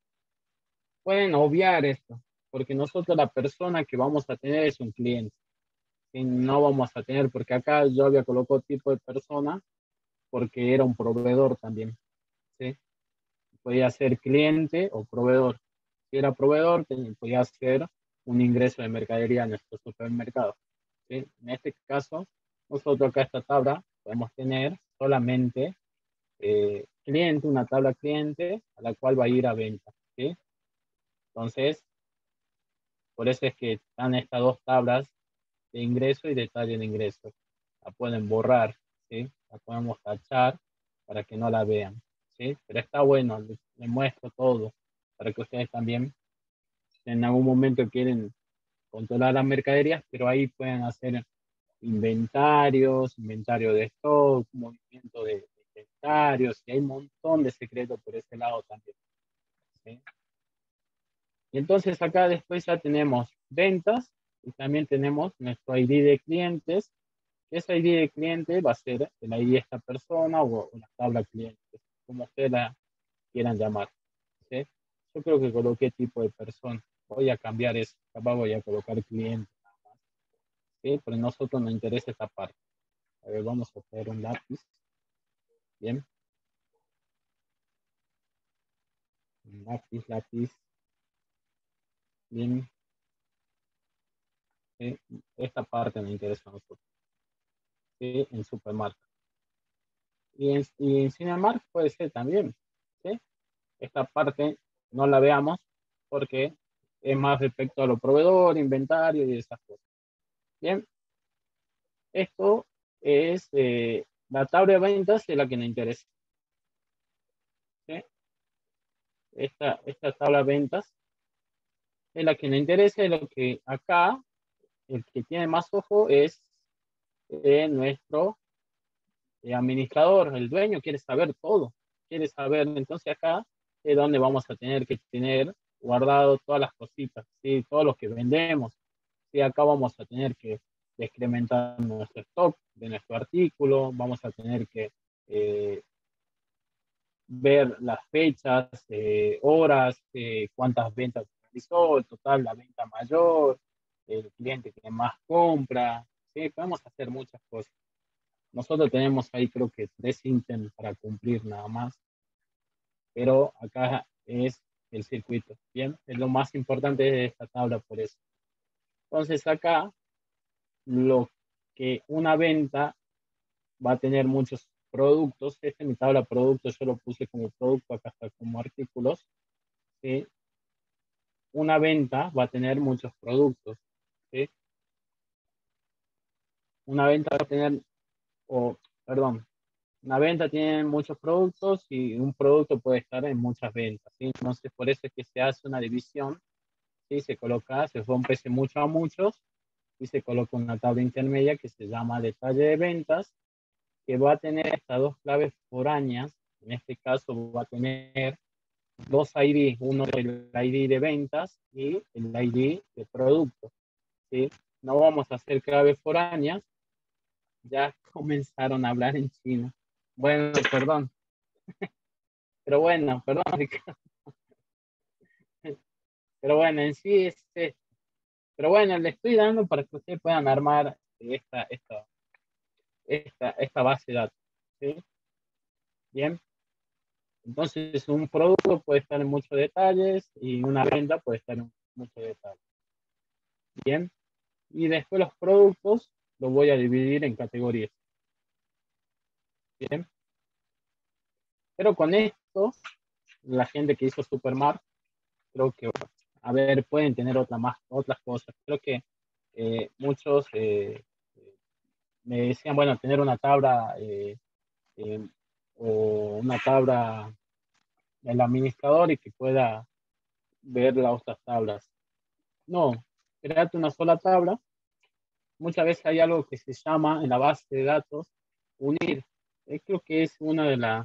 Pueden obviar esto, porque nosotros la persona que vamos a tener es un cliente. Y no vamos a tener, porque acá yo había colocado tipo de persona porque era un proveedor también, ¿sí? Podía ser cliente o proveedor. Si era proveedor, podía ser un ingreso de mercadería a nuestro supermercado, ¿sí? En este caso, nosotros acá esta tabla podemos tener solamente eh, cliente, una tabla cliente a la cual va a ir a venta, ¿sí? Entonces, por eso es que están estas dos tablas de ingreso y detalle de ingreso. La pueden borrar, ¿sí? La podemos tachar para que no la vean, ¿sí? Pero está bueno, les, les muestro todo para que ustedes también, en algún momento quieren controlar las mercaderías, pero ahí pueden hacer inventarios, inventario de stock, movimiento de, de inventarios, y hay un montón de secretos por ese lado también, ¿sí? Y entonces acá después ya tenemos ventas y también tenemos nuestro I D de clientes. Ese I D de cliente va a ser el I D de esta persona o, o la tabla clientes, como ustedes la quieran llamar, ¿sí? Yo creo que coloqué tipo de persona. Voy a cambiar eso. Capaz voy a colocar cliente, ¿sí? Pero a nosotros nos interesa esta parte. A ver, vamos a hacer un lápiz. Bien. lápiz, lápiz. Bien. ¿Sí? Esta parte me interesa a nosotros. ¿Sí? En Supermarket. Y en, y en Cinemark puede ser también. ¿Sí? Esta parte no la veamos porque es más respecto a los proveedores, inventario y esas cosas. Bien, esto es eh, la tabla de ventas es la que nos interesa. ¿Sí? Esta, esta tabla de ventas es la que nos interesa, es lo que acá el que tiene más ojo es eh, nuestro eh, administrador, el dueño quiere saber todo, quiere saber, entonces acá es donde vamos a tener que tener guardado todas las cositas, ¿sí? Todo lo que vendemos, ¿sí? Acá vamos a tener que incrementar nuestro stock de nuestro artículo, vamos a tener que eh, ver las fechas, eh, horas, eh, cuántas ventas realizó, el total, la venta mayor, el cliente que más compra, ¿sí? Podemos hacer muchas cosas. Nosotros tenemos ahí creo que tres ítems para cumplir nada más, pero acá es el circuito, ¿bien? Es lo más importante de esta tabla por eso. Entonces acá lo que una venta va a tener muchos productos, este es mi tabla de productos, yo lo puse como producto, acá está como artículos, ¿sí? Una venta va a tener muchos productos, ¿sí? Una venta va a tener, o, perdón, una venta tiene muchos productos y un producto puede estar en muchas ventas, ¿sí? Entonces, por eso es que se hace una división, ¿sí? Se coloca, se rompe ese mucho a muchos y se coloca una tabla intermedia que se llama detalle de ventas, que va a tener estas dos claves foráneas. En este caso va a tener dos I D, uno el I D de ventas y el I D de producto, ¿sí? No vamos a hacer claves foráneas, ya comenzaron a hablar en chino. Bueno, perdón. Pero bueno, perdón, Ricardo. Pero bueno, en sí es esto. Pero bueno, le estoy dando para que ustedes puedan armar esta, esta, esta, esta base de datos. ¿Sí? Bien. Entonces, un producto puede estar en muchos detalles y una venta puede estar en muchos detalles. Bien. Y después los productos los voy a dividir en categorías. Bien. Pero con esto, la gente que hizo Supermarket, creo que, a ver, pueden tener otra más, otras cosas. Creo que eh, muchos eh, me decían, bueno, tener una tabla eh, eh, o una tabla del administrador y que pueda ver las otras tablas. No, créate una sola tabla. Muchas veces hay algo que se llama en la base de datos unir. Eh, creo que es una de las,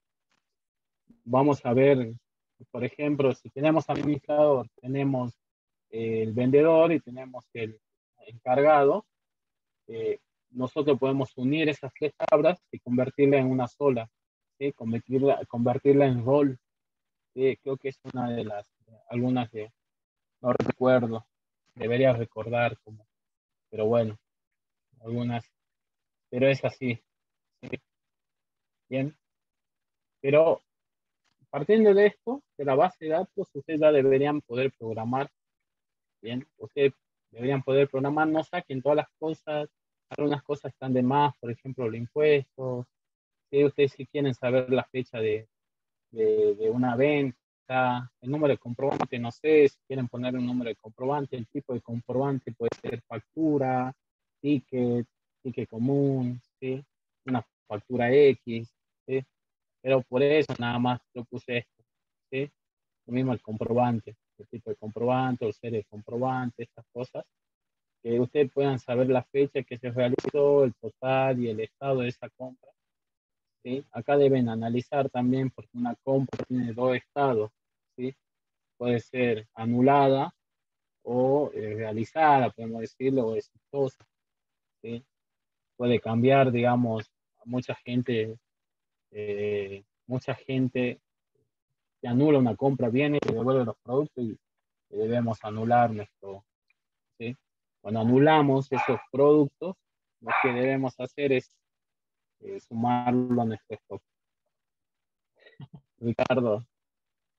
vamos a ver, por ejemplo, si tenemos administrador, tenemos eh, el vendedor y tenemos el encargado, eh, nosotros podemos unir esas tres tablas y convertirla en una sola, ¿sí? Convertirla, convertirla en rol. ¿Sí? Creo que es una de las, algunas de, no recuerdo, debería recordar como, pero bueno, algunas, pero es así, ¿sí? Bien, pero partiendo de esto, de la base de datos, ustedes ya deberían poder programar, bien, ustedes deberían poder programar, no saquen todas las cosas, algunas cosas están de más, por ejemplo, los impuestos, si ustedes si quieren saber la fecha de, de, de una venta, el número de comprobante, no sé, si quieren poner un número de comprobante, el tipo de comprobante puede ser factura, ticket, ticket común, ¿sí? Una factura X, ¿sí? Pero por eso nada más yo puse esto, ¿sí? Lo mismo el comprobante, el tipo de comprobante, el serie de comprobante, estas cosas, que ustedes puedan saber la fecha que se realizó, el total y el estado de esa compra. ¿Sí? Acá deben analizar también porque una compra tiene dos estados, ¿sí? Puede ser anulada o eh, realizada, podemos decirlo, o exitosa, ¿sí? Puede cambiar, digamos, a mucha gente, eh, mucha gente que anula una compra, viene y devuelve los productos y debemos anular nuestro, ¿sí? Cuando anulamos esos productos, lo que debemos hacer es eh, sumarlo a nuestro stock. Ricardo.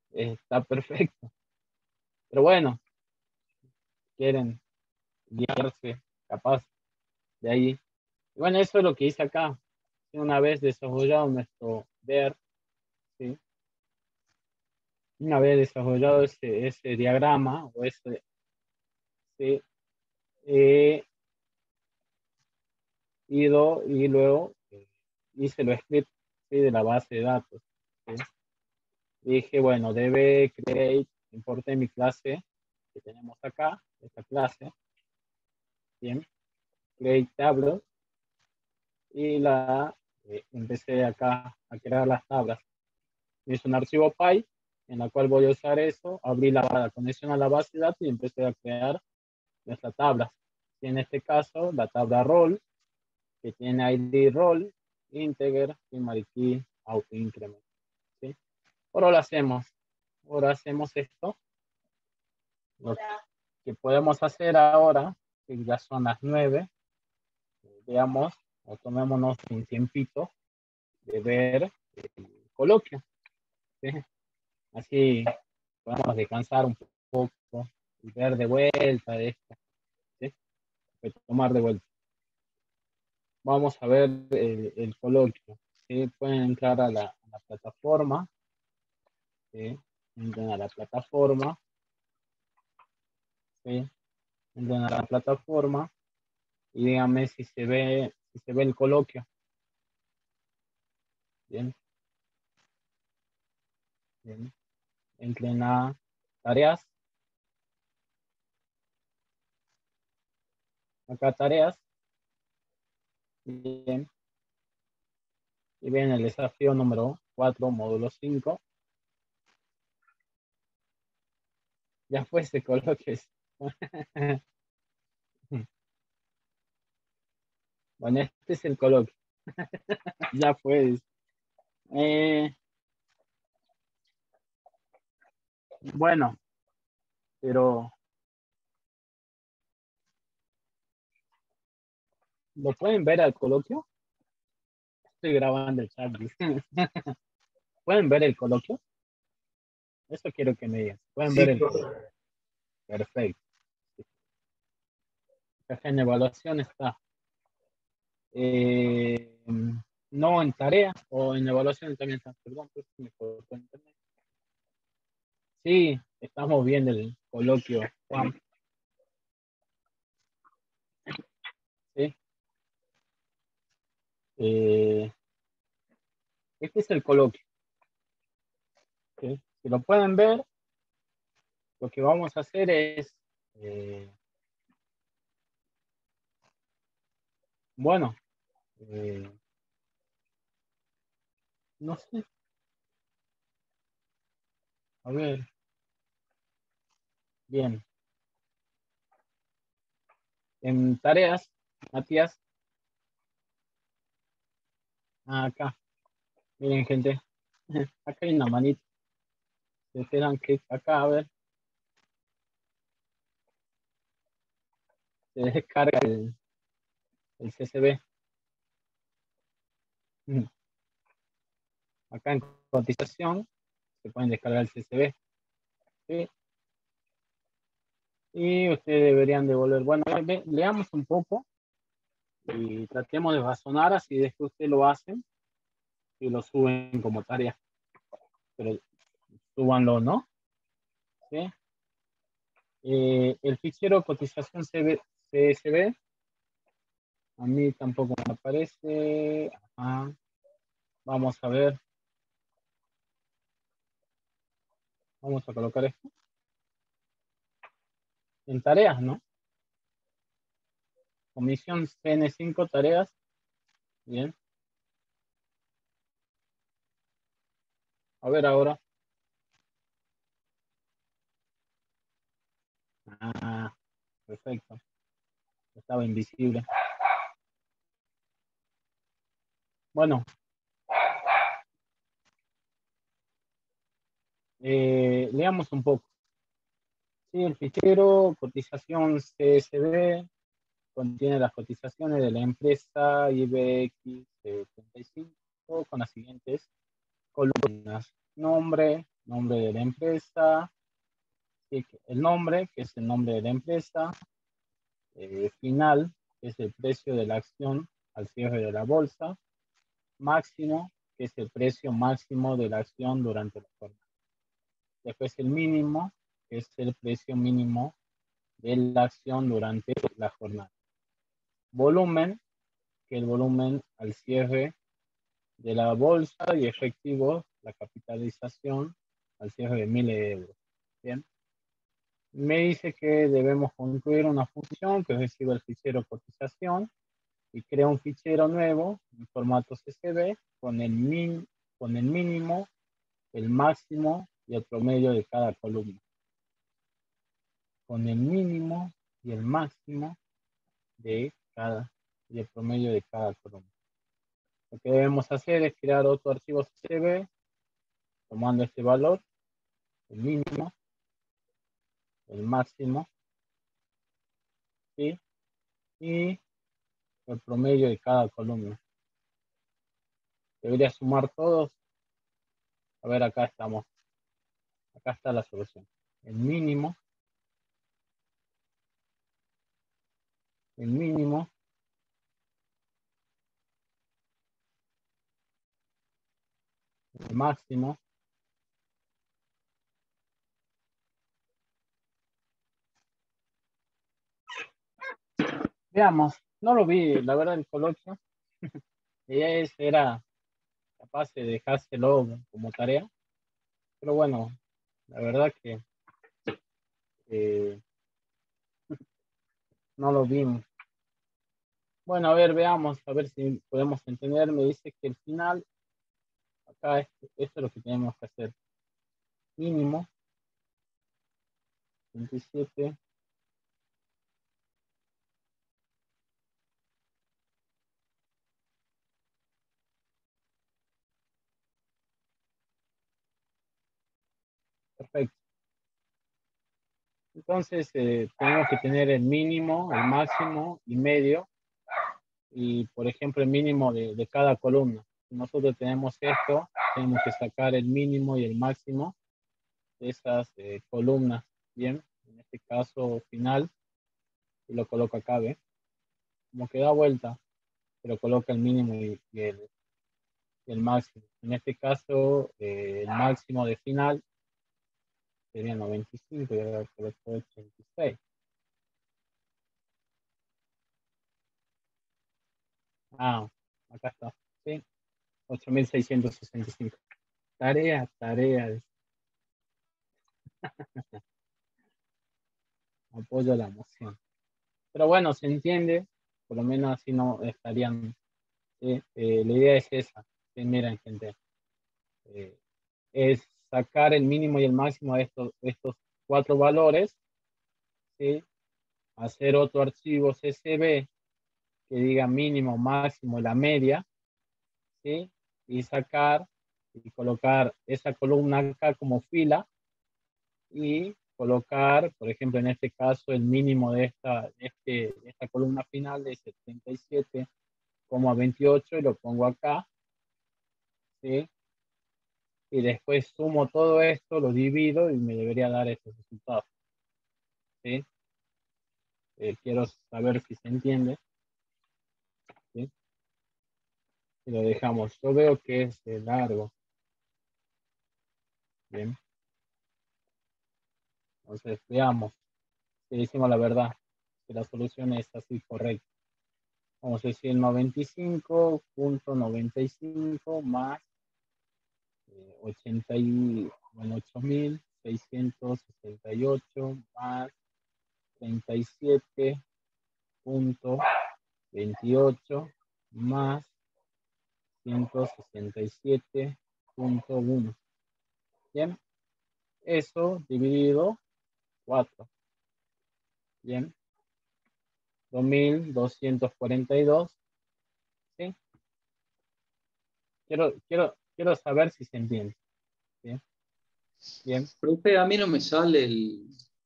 está perfecto. Pero bueno, quieren guiarse capaz de ahí. Y bueno, eso es lo que hice acá. Una vez desarrollado nuestro ver, ¿sí? Una vez desarrollado ese, ese diagrama o ese, ¿sí? He ido y luego eh, hice los scripts, ¿sí? De la base de datos, ¿sí? Dije, bueno, debe create, importé mi clase que tenemos acá, esta clase, bien, create tablet, y la eh, empecé acá a crear las tablas. Hice un archivo Py en la cual voy a usar eso, abrí la, la conexión a la base de datos y empecé a crear nuestra tabla. Y en este caso, la tabla role, que tiene I D role, integer, primary key, auto increment, ¿sí? Ahora lo hacemos. Ahora hacemos esto. Lo que podemos hacer ahora, que ya son las nueve, veamos o tomémonos un tiempito de ver el coloquio, ¿sí? Así podemos descansar un poco y ver de vuelta esto, ¿sí? Tomar de vuelta. Vamos a ver el, el coloquio, ¿sí? Pueden entrar a la, a la plataforma, ¿sí? Entren a la plataforma, ¿sí? Entren a la plataforma y díganme si se ve, si se ve el coloquio. Bien. Bien. Entren a tareas. Acá tareas. Bien. Y ven el desafío número cuatro, módulo cinco. Ya fue ese coloquio. Bueno, este es el coloquio. Ya fue. Eh, bueno, pero ¿lo pueden ver al coloquio? Estoy grabando el chat. ¿Pueden ver el coloquio? Eso quiero que me digan. ¿Pueden Sí, ver el profe. coloquio? Perfecto. Acá en evaluación está. Eh, no en tarea o en evaluación también está. Perdón, pues, me cortó internet. Sí, estamos viendo el coloquio, Juan. ¿Sí? Eh, este es el coloquio. ¿Sí? Si lo pueden ver, lo que vamos a hacer es, eh, bueno, eh, no sé, a ver, bien. En tareas, Matías, acá, miren gente, acá hay una manita. Se dan clic acá, a ver, se descarga el, el C S V. Acá en cotización se pueden descargar el C S V. ¿Sí? Y ustedes deberían devolver. Bueno, le, leamos un poco y tratemos de razonar así después ustedes lo hacen y lo suben como tarea. Pero súbanlo, ¿no? ¿Sí? Eh, el fichero cotización C S V a mí tampoco me aparece. Ajá. Vamos a ver. Vamos a colocar esto en tareas, ¿no? Comisión C N cinco tareas. Bien. A ver ahora. Ah, perfecto. Estaba invisible. Bueno. Eh, leamos un poco. Sí, el fichero cotización C S V contiene las cotizaciones de la empresa I B X treinta y cinco con las siguientes columnas: nombre, nombre de la empresa, el nombre, que es el nombre de la empresa, eh, final, que es el precio de la acción al cierre de la bolsa, máximo, que es el precio máximo de la acción durante la jornada. Después el mínimo, que es el precio mínimo de la acción durante la jornada. Volumen, que el volumen al cierre de la bolsa, y efectivo, la capitalización al cierre de mil euros. Bien. Me dice que debemos construir una función que reciba el fichero cotización y crea un fichero nuevo en formato C S V con el, min, con el mínimo, el máximo y el promedio de cada columna. Con el mínimo y el máximo de cada, y el promedio de cada columna. Lo que debemos hacer es crear otro archivo C S V tomando este valor, el mínimo, el máximo, ¿sí? Y el promedio de cada columna. Debería sumar todos. A ver, acá estamos. Acá está la solución. El mínimo, el mínimo, el máximo, veamos, no lo vi, la verdad, el coloquio. Y ese era capaz de dejárselo como tarea. Pero bueno, la verdad que eh, no lo vimos. Bueno, a ver, veamos, a ver si podemos entender. Me dice que el final, acá esto, esto es lo que tenemos que hacer. Mínimo, veintisiete. Perfecto. Entonces, eh, tenemos que tener el mínimo, el máximo y medio. Y, por ejemplo, el mínimo de, de cada columna. Si nosotros tenemos esto, tenemos que sacar el mínimo y el máximo de esas eh, columnas. Bien, en este caso final, y lo coloco acá, ¿ve? Como que da vuelta, pero coloca el mínimo y, y, el, y el máximo. En este caso, eh, el máximo de final sería noventa y cinco y ahora coloco ochenta y seis. Ah, acá está, ¿sí? ocho mil seiscientos sesenta y cinco. Tarea, tarea. Apoyo la moción. Pero bueno, se entiende, por lo menos así no estarían. ¿Sí? Eh, la idea es esa. ¿Sí? Miren, gente. Eh, es sacar el mínimo y el máximo de estos, estos cuatro valores. ¿Sí? Hacer otro archivo C S V que diga mínimo, máximo y la media. ¿Sí? Y sacar y colocar esa columna acá como fila y colocar, por ejemplo, en este caso, el mínimo de esta, este, esta columna final de setenta y siete coma veintiocho y lo pongo acá, ¿sí? Y después sumo todo esto, lo divido y me debería dar estos resultados, ¿sí? Eh, quiero saber si se entiende, ¿sí? Y lo dejamos. Yo veo que es eh, largo, ¿bien? Entonces, veamos si decimos la verdad, que la solución es así correcta. Vamos a decir noventa y cinco punto noventa y cinco más eh, ochenta y, bueno, ocho mil seiscientos sesenta y ocho más treinta y siete punto veintiocho más ciento sesenta y siete punto uno. Bien, eso dividido cuatro. Bien, dos mil doscientos cuarenta y dos. ¿Sí? Quiero, quiero, quiero saber si se entiende. Bien. Bien. Profe, a mí no me sale el,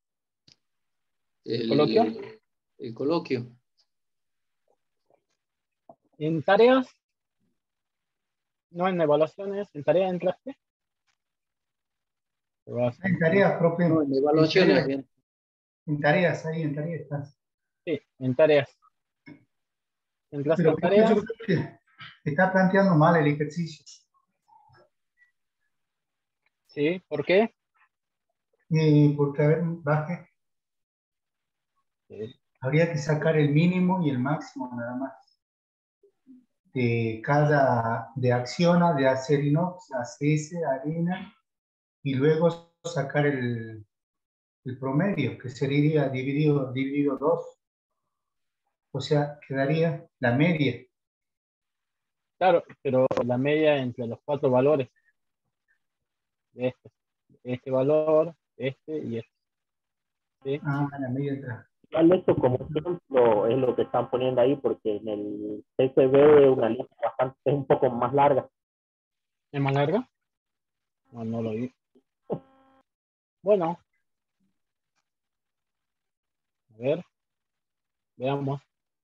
¿El coloquio? el, el coloquio. En tareas, no en evaluaciones, en tareas entraste. Te vas a- En tareas, profe. No, en En evaluaciones tareas, bien. en tareas, ahí en tareas estás. Sí, en tareas. Entras Pero a profe, yo tareas. creo que está planteando mal el ejercicio. Sí, ¿por qué? Eh, porque, a ver, baje, Sí, habría que sacar el mínimo y el máximo nada más. De cada, de Acciona, de Acerinox, A C S, arena, y luego sacar el, el promedio, que sería dividido, dividido dos. O sea, quedaría la media. claro, pero la media entre los cuatro valores de este, este valor, este y este. ¿Sí? Ah, la media entra. Igual esto como ejemplo es lo que están poniendo ahí, porque en el C S V una lista bastante, es un poco más larga. ¿Es más larga? No, no lo vi. Bueno, a ver, veamos.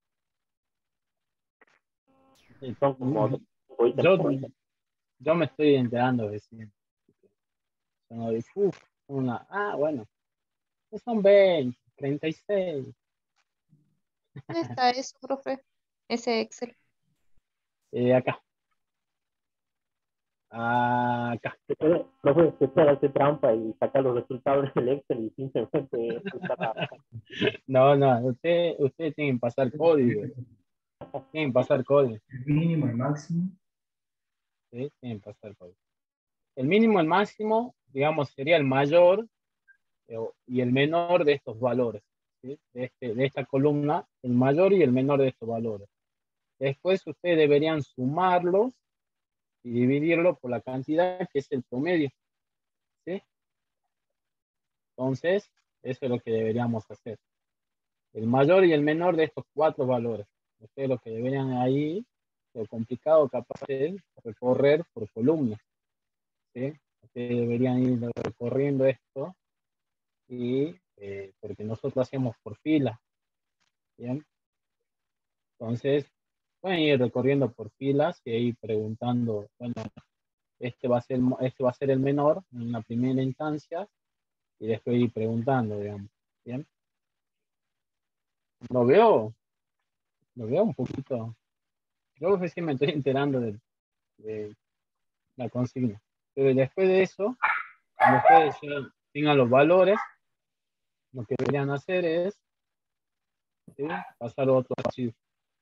Sí, Son como dos Yo, ítems. yo me estoy enterando recién. Son, uf, una, ah, bueno, son veinte, treinta y seis. ¿Dónde está eso, profe? Ese Excel. Eh, acá, acá. Se puede, profe, se puede hacer trampa y sacar los resultados del Excel y simplemente usar la- No, no, usted, usted tiene que pasar código. Tienen que pasar código. El mínimo, el máximo. ¿Sí? Tienen que pasar código. El mínimo, el máximo, digamos, sería el mayor eh, y el menor de estos valores. ¿Sí? De, este, de esta columna, el mayor y el menor de estos valores. Después ustedes deberían sumarlos y dividirlo por la cantidad que es el promedio. ¿Sí? Entonces, eso es lo que deberíamos hacer. El mayor y el menor de estos cuatro valores. Ustedes lo que deberían ahí, lo complicado capaz es recorrer por columnas. ¿Sí? Ustedes deberían ir recorriendo esto y eh, porque nosotros hacemos por fila. ¿Bien? Entonces, pueden ir recorriendo por filas y ir preguntando, bueno, este va a ser, este va a ser el menor en una primera instancia y después ir preguntando, digamos. ¿Bien? Lo veo, lo veo un poquito. Yo recién me estoy enterando de, de la consigna. Pero después de eso, cuando ustedes ya tengan los valores, lo que deberían hacer es ¿sí? pasar a otro archivo.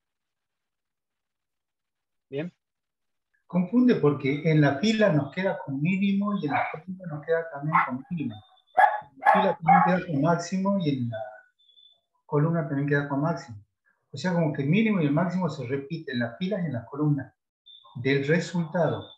¿Bien? Confunde porque en la fila nos queda con mínimo y en la columna nos queda también con mínimo. En la fila también queda con máximo y en la columna también queda con máximo. O sea, como que el mínimo y el máximo se repiten en las filas y en las columnas del resultado.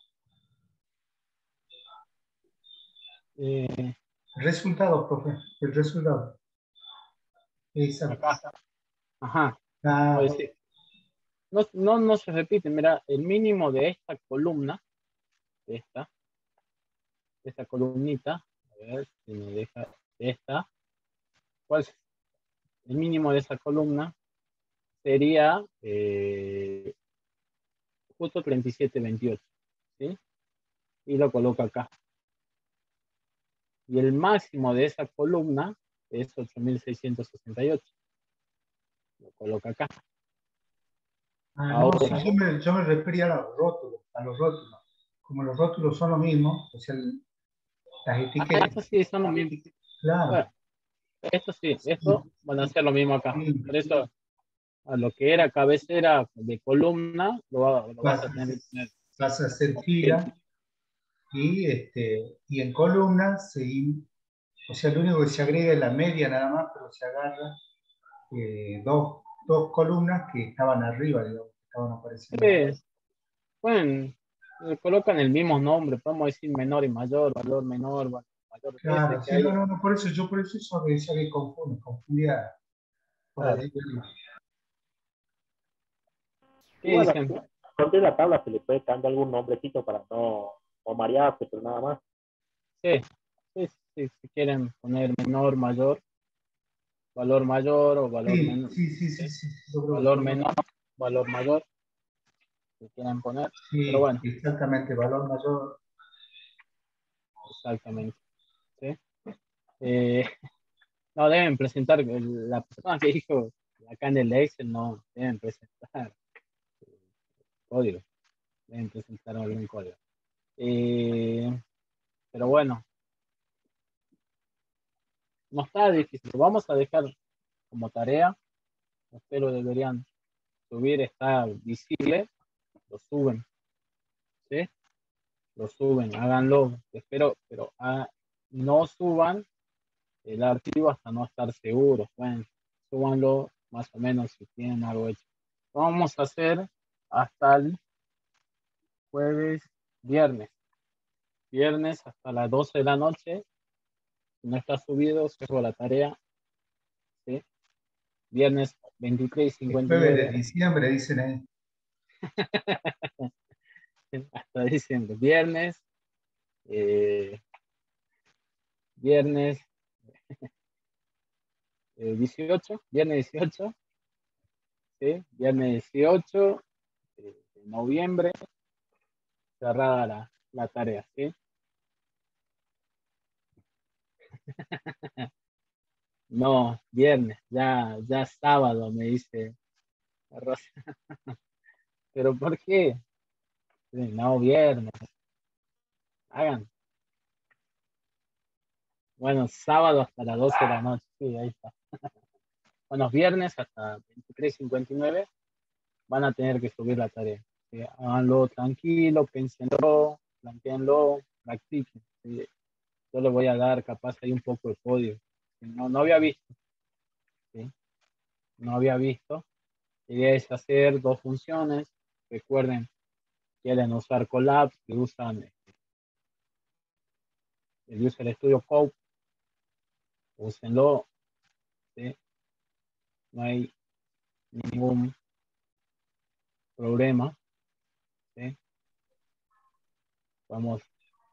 Eh, Resultado, profe, el resultado. Exacto. acá. Ajá. Ah, Pues sí. No, no, no se repite. Mira, el mínimo de esta columna, de esta, de esta columnita, a ver si me deja esta, ¿cuál es el mínimo de esa columna? Sería eh, justo treinta y siete veintiocho, ¿sí? Y lo coloco acá. Y el máximo de esa columna es ocho mil seiscientos sesenta y ocho. Lo coloco acá. ah, no, sí, Ahora, yo me, yo me refería a los rótulos, a los rótulos. Como los rótulos son lo mismo, o sea, el- las ah, etiquetas, estos sí son los mismos. claro. Bueno, esto sí, esto van a hacer lo mismo acá. Sí, Por eso, a lo que era cabecera de columna, lo, va- lo vas vas, a tener que tener. vas a hacer fila y, este, y en columnas, seguir, o sea, lo único que se agrega es la media nada más, pero se agarra eh, dos, dos columnas que estaban arriba, digamos, que estaban apareciendo. Sí, bueno, le colocan el mismo nombre, podemos decir menor y mayor, valor menor, valor mayor. Ese Claro, que sí, hay, no, no, no, por eso, yo por eso eso que decía que confunde, confundía por claro. allí. ¿Qué Igual, dicen? donde la tabla se le puede cambiar algún nombrecito para no, no marearse, pero nada más. Sí, sí, sí, si quieren poner menor, mayor, valor mayor o valor Sí, menor, sí, sí, sí, ¿sí? sí, sí, yo creo que Valor sí. menor, valor mayor, si quieren poner. Pero Sí, bueno, exactamente, valor mayor. exactamente. ¿sí? Eh, no, deben presentar, el- la persona que dijo acá en el Excel, no, deben presentar código, deben presentar algún código. Eh, pero bueno, no está difícil. Vamos a dejar como tarea, ustedes lo deberían subir, está visible, lo suben, ¿sí? Lo suben, háganlo, espero, pero ah, no suban el archivo hasta no estar seguros. Bueno, súbanlo más o menos si tienen algo hecho. Vamos a hacer hasta el jueves, viernes. Viernes hasta las doce de la noche. Si no está subido, cierro la tarea. ¿Sí? Viernes veintitrés y El jueves de cincuenta y nueve. diciembre, dicen ahí. Hasta diciembre. Viernes. Eh, viernes eh, dieciocho. Viernes dieciocho. ¿Sí? Viernes dieciocho eh, de noviembre. Cerrada la, la tarea. ¿Sí? No, viernes, ya, ya sábado, me dice Rosa. ¿Pero por qué? Sí, no, viernes. Hagan. Bueno, sábado hasta las doce de la noche. Sí, ahí está. Bueno, viernes hasta veintitrés cincuenta y nueve van a tener que subir la tarea. ¿Sí? Háganlo tranquilo, pénsenlo, plantéenlo, practiquen. ¿Sí? Yo les voy a dar capaz ahí un poco de código. No, no había visto. ¿Sí? No había visto. La idea es hacer dos funciones. Recuerden, quieren usar Colab, que usan el User Studio Code, úsenlo, ¿sí? No hay ningún problema, ¿sí? Vamos,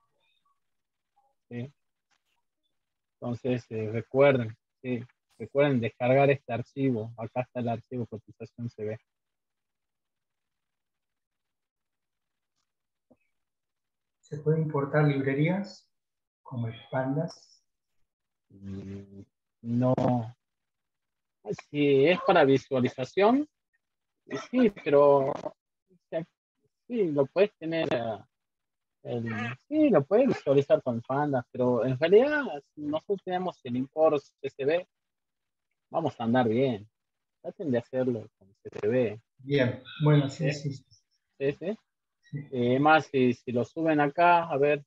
¿sí? Entonces, eh, recuerden, ¿sí? Recuerden descargar este archivo. Acá está el archivo cotización C V. ¿Se pueden importar librerías como Pandas? Mm, No, si es para visualización, sí, pero sí, lo puedes tener, eh, el, sí, lo puedes visualizar con pandas, pero en realidad, si nosotros tenemos el import C S V, vamos a andar bien. Traten de hacerlo con C S V. Bien, bueno, sí, ¿Sí? sí. Sí. ¿Sí? ¿Sí? Sí. Eh, más si, si lo suben acá, a ver.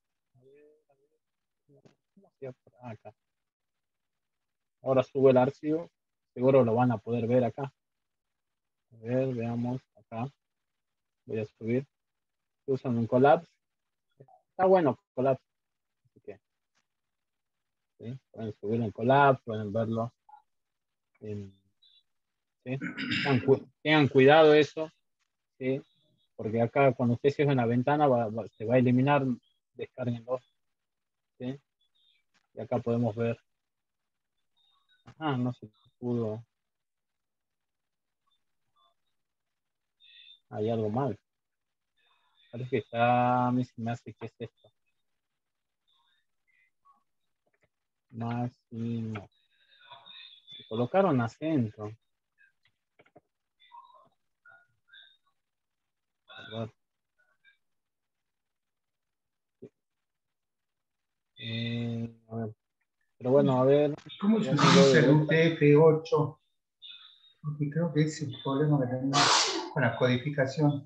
¿Cómo hacía por acá? Ahora sube el archivo, seguro lo van a poder ver acá. A ver, veamos acá. Voy a subir. Usan un collapse. Está bueno collapse. Así que, ¿sí? Pueden subir en collapse, pueden verlo. En, ¿sí? tengan, cu tengan cuidado eso, ¿sí? Porque acá cuando usted cierra una ventana va, va, se va a eliminar, descárguenlo, ¿sí? Y acá podemos ver. Ah, no se pudo. Hay algo mal. Parece que está, a mí se me hace que es esto. Máximo. Se colocaron acento. A ver. Eh, a ver. Pero bueno, a ver. ¿Cómo se Veámoslo de utiliza el vuelta. U T F ocho? Porque creo que ese es el problema que tenemos con la codificación.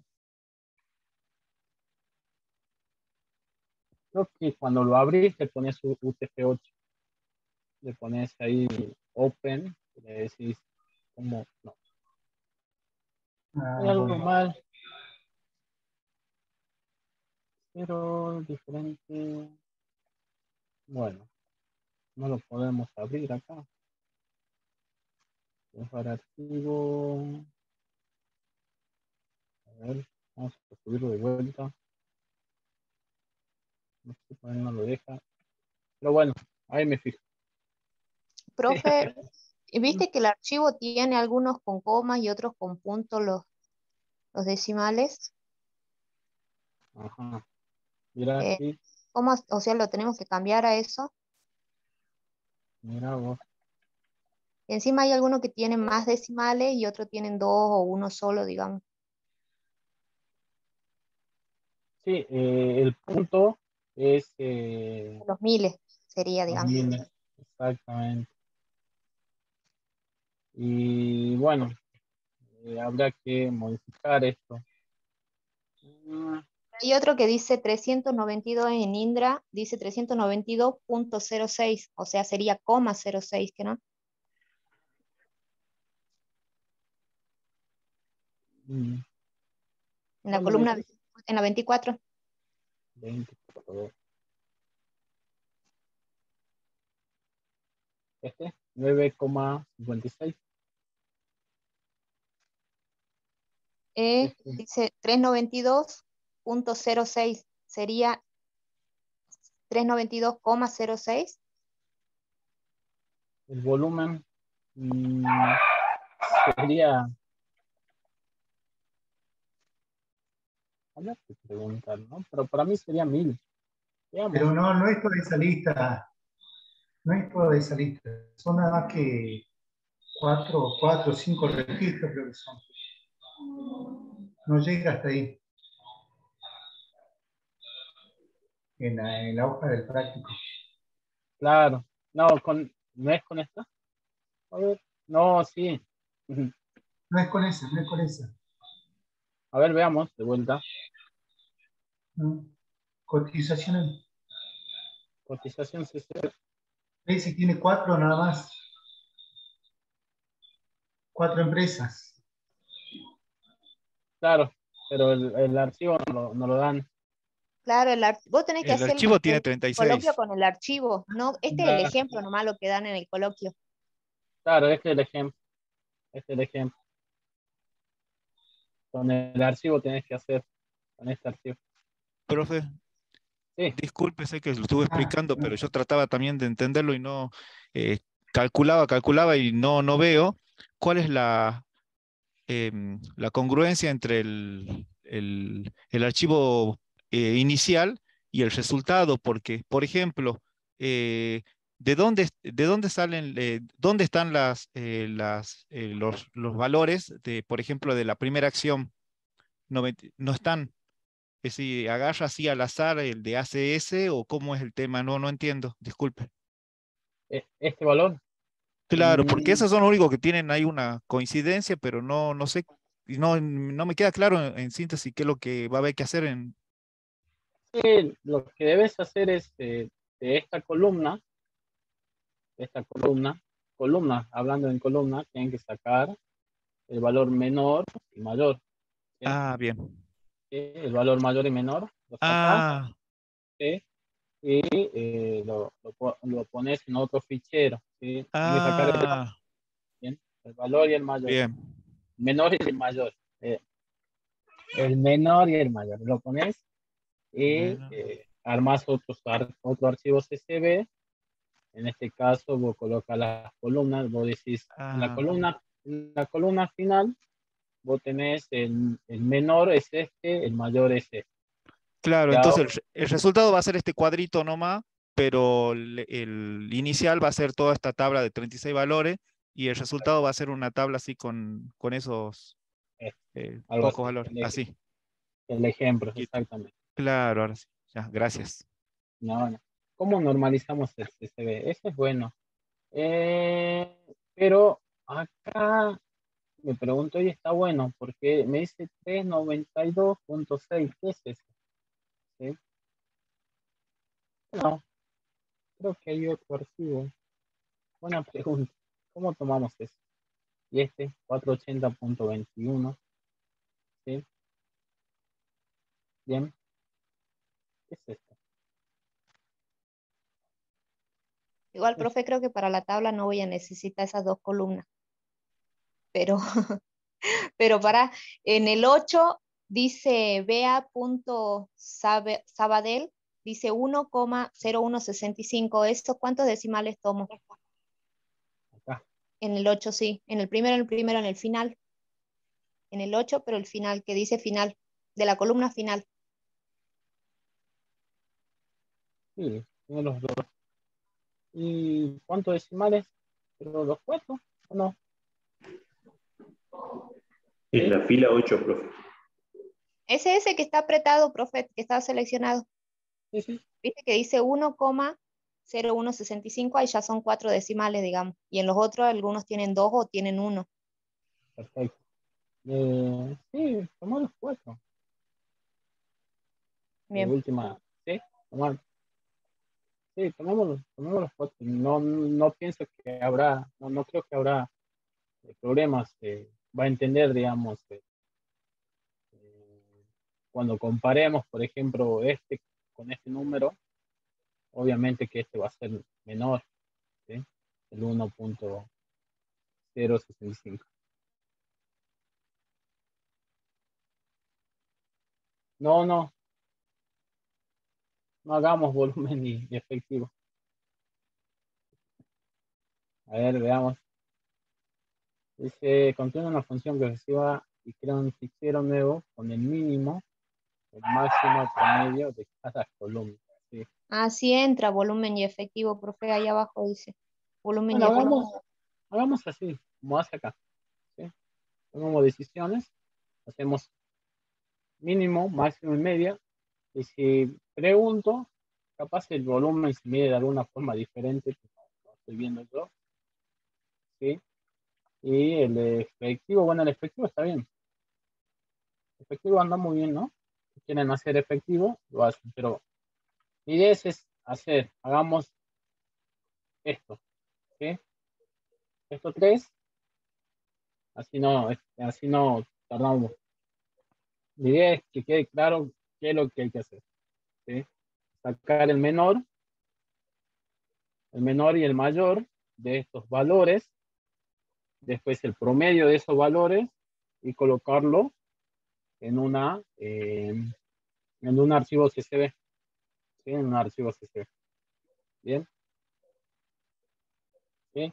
Creo que cuando lo abrís le pones U T F ocho. Le pones ahí Open. Y le decís, ¿cómo? No. Hay Ah, algo bueno. mal. Pero diferente. Bueno, no lo podemos abrir acá. Dejar archivo. A ver, vamos a subirlo de vuelta. No sé por qué no lo deja. Pero bueno, ahí me fijo. Profe, ¿viste que el archivo tiene algunos con comas y otros con puntos los, los decimales? Ajá. Mira Eh, aquí. ¿cómo, o sea, lo tenemos que cambiar a eso? Mira vos. Encima hay algunos que tienen más decimales y otros tienen dos o uno solo, digamos. Sí, eh, el punto es eh, Los miles sería, los digamos. miles, exactamente. Y bueno, eh, habrá que modificar esto. Mm, Hay otro que dice trescientos noventa y dos en Indra, dice trescientos noventa y dos punto cero seis, o sea, sería coma cero seis, ¿que no? mm, En la ¿Cuál me columna, dices? en la veinticuatro. veinte, por favor. Este, nueve coma cincuenta y seis. Eh, Este, dice trescientos noventa y dos punto cero seis, sería trescientos noventa y dos coma cero seis. el volumen mm, sería. Habría que preguntar, ¿no? Pero para mí sería mil. Veamos. Pero no, no es toda esa lista, no es toda esa lista. Son nada más que cuatro, cuatro o cinco registros creo que son. No llega hasta ahí, en la, en la hoja del práctico. Claro. No, con, ¿no es con esta? A ver. No, sí. Ujú. No es con esa, no es con esa. A ver, veamos de vuelta. ¿No? Cotización, Cotización C C. dice que tiene cuatro nada más. Cuatro empresas. Claro, pero el, el archivo no lo, no lo dan. Claro, el ar- vos tenés que El hacer el, archivo tiene el treinta y coloquio seis. con el archivo, ¿no? Este es el Claro, ejemplo nomás lo que dan en el coloquio. claro, este es el ejemplo. Este es el ejemplo. Con el archivo tenés que hacer. Con este archivo. Profe, Sí, disculpe, sé que lo estuve Ah, explicando, pero no. yo trataba también de entenderlo y no eh, calculaba, calculaba y no, no veo cuál es la, em, la congruencia entre el, el- el archivo eh, inicial y el resultado, porque, por ejemplo, eh, ¿de dónde, de dónde salen, eh, dónde están las, eh, las, eh, los, los valores de, por ejemplo, de la primera acción? No, me- no están. Es si agarra así al azar el de A C S o cómo es el tema, no, no entiendo, disculpe. e- este valor. Claro, porque mm, esos son los únicos que tienen ahí una coincidencia, pero no, no sé, y no, no me queda claro en, en síntesis qué es lo que va a haber que hacer en... sí, lo que debes hacer es eh, de esta columna, de esta columna, columna, hablando en columna, tienen que sacar el valor menor y mayor. ¿Sí? Ah, bien. ¿Sí? El valor mayor y menor lo sacas, Ah, ¿sí? Y eh, lo, lo, lo, pones en otro fichero. ¿Sí? Tienes que sacar el, ah, ¿sí? El valor y el mayor. bien. Menor y el mayor. Eh, el menor y el mayor. Lo pones y Bueno, eh, armas otros, otro archivo C S V. En este caso, vos colocas las columnas, vos decís, en la ah, columna, en la columna final, vos tenés el, el menor es este, el mayor es este. claro, Ya, entonces el, re- el resultado va a ser este cuadrito nomás, pero el, el inicial va a ser toda esta tabla de treinta y seis valores y el resultado va a ser una tabla así con, con esos eh, eh, algo pocos así, valores, el, ej- así. el ejemplo, Quito. exactamente. Claro, ahora sí. Ya, gracias. No, no. ¿Cómo normalizamos el C S V? Eso es bueno. Eh, pero acá me pregunto, y está bueno, porque me dice trescientos noventa y dos punto seis, ¿qué es eso? ¿Sí? No, creo que hay otro archivo. Buena pregunta. ¿Cómo tomamos eso? Y este, cuatrocientos ochenta punto veintiuno. ¿Sí? Bien. ¿Qué es esto? Igual, Es- profe, creo que para la tabla no voy a necesitar esas dos columnas, pero, pero para, en el ocho dice bea.sabadell, dice uno coma cero uno sesenta y cinco. ¿Esto cuántos decimales tomo? Acá. En el ocho sí, en el primero, en el primero, en el final. En el ocho, pero el final, que dice final, de la columna final. Sí, tiene los dos. ¿Y cuántos decimales? ¿Pero los cuatro o no? En la fila ocho, profe. Ese ese que está apretado, profe, que está seleccionado. Sí, sí. Viste que dice uno coma cero uno sesenta y cinco, ahí ya son cuatro decimales, digamos. Y en los otros algunos tienen dos o tienen uno. Perfecto. Eh, sí, tomar los cuatro. De Bien. última, sí, tomar. Sí, tomemos, tomemos los cuatro. No, no pienso que habrá, no, no creo que habrá eh, problemas. Eh, va a entender, digamos, eh, eh, cuando comparemos, por ejemplo, este con este número, obviamente que este va a ser menor, ¿sí? El uno punto cero sesenta y cinco. No, no, no hagamos volumen ni efectivo. A ver, veamos. Dice, contiene una función que reciba y crea un fichero nuevo con el mínimo, el máximo promedio de cada columna. ¿Sí? Así entra volumen y efectivo, profe, ahí abajo dice. Volumen y Bueno, efectivo. hagamos, hagamos así, como hace acá. ¿Sí? Tomamos decisiones, hacemos mínimo, máximo y media. Y si pregunto, capaz el volumen se mide de alguna forma diferente, que no, no estoy viendo yo. ¿Sí? Y el efectivo, bueno, el efectivo está bien. El efectivo anda muy bien, ¿no? Si quieren hacer efectivo, lo hacen. Pero mi idea es hacer, hagamos esto. ¿Sí? Esto tres, así no, así no tardamos. Mi idea es que quede claro qué es lo que hay que hacer. ¿Sí? Sacar el menor, el menor y el mayor de estos valores, después el promedio de esos valores y colocarlo en una eh, en un archivo C S V. ¿Sí? En un archivo C S V. Bien. ¿Sí?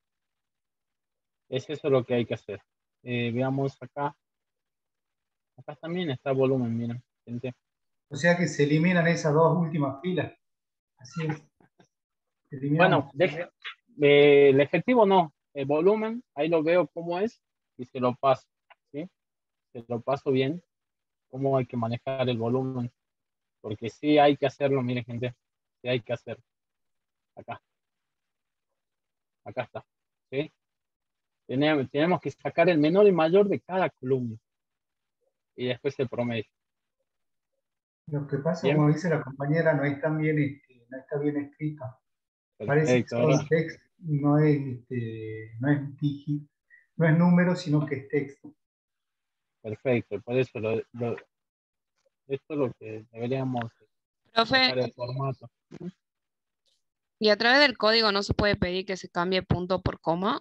Es eso lo que hay que hacer. Eh, veamos acá. Acá también está volumen, miren, gente. O sea que se eliminan esas dos últimas filas. Así es. Bueno, Eliminamos. deje, eh, el efectivo no, el volumen, ahí lo veo cómo es y se lo paso, ¿sí? Se lo paso bien, cómo hay que manejar el volumen, porque sí hay que hacerlo, miren gente, sí hay que hacerlo. Acá, acá está, ¿sí? Tenemos, tenemos que sacar el menor y mayor de cada columna y después el promedio. Lo que pasa, Bien, como dice la compañera, no está bien, este, no está bien escrito. Parece que perfecto, solo ¿verdad? es texto, no es, este, no es digi, no es número, sino que es texto. Perfecto, por eso lo, lo, esto es lo que deberíamos Profe, sacar el formato. ¿y a través del código no se puede pedir que se cambie punto por coma?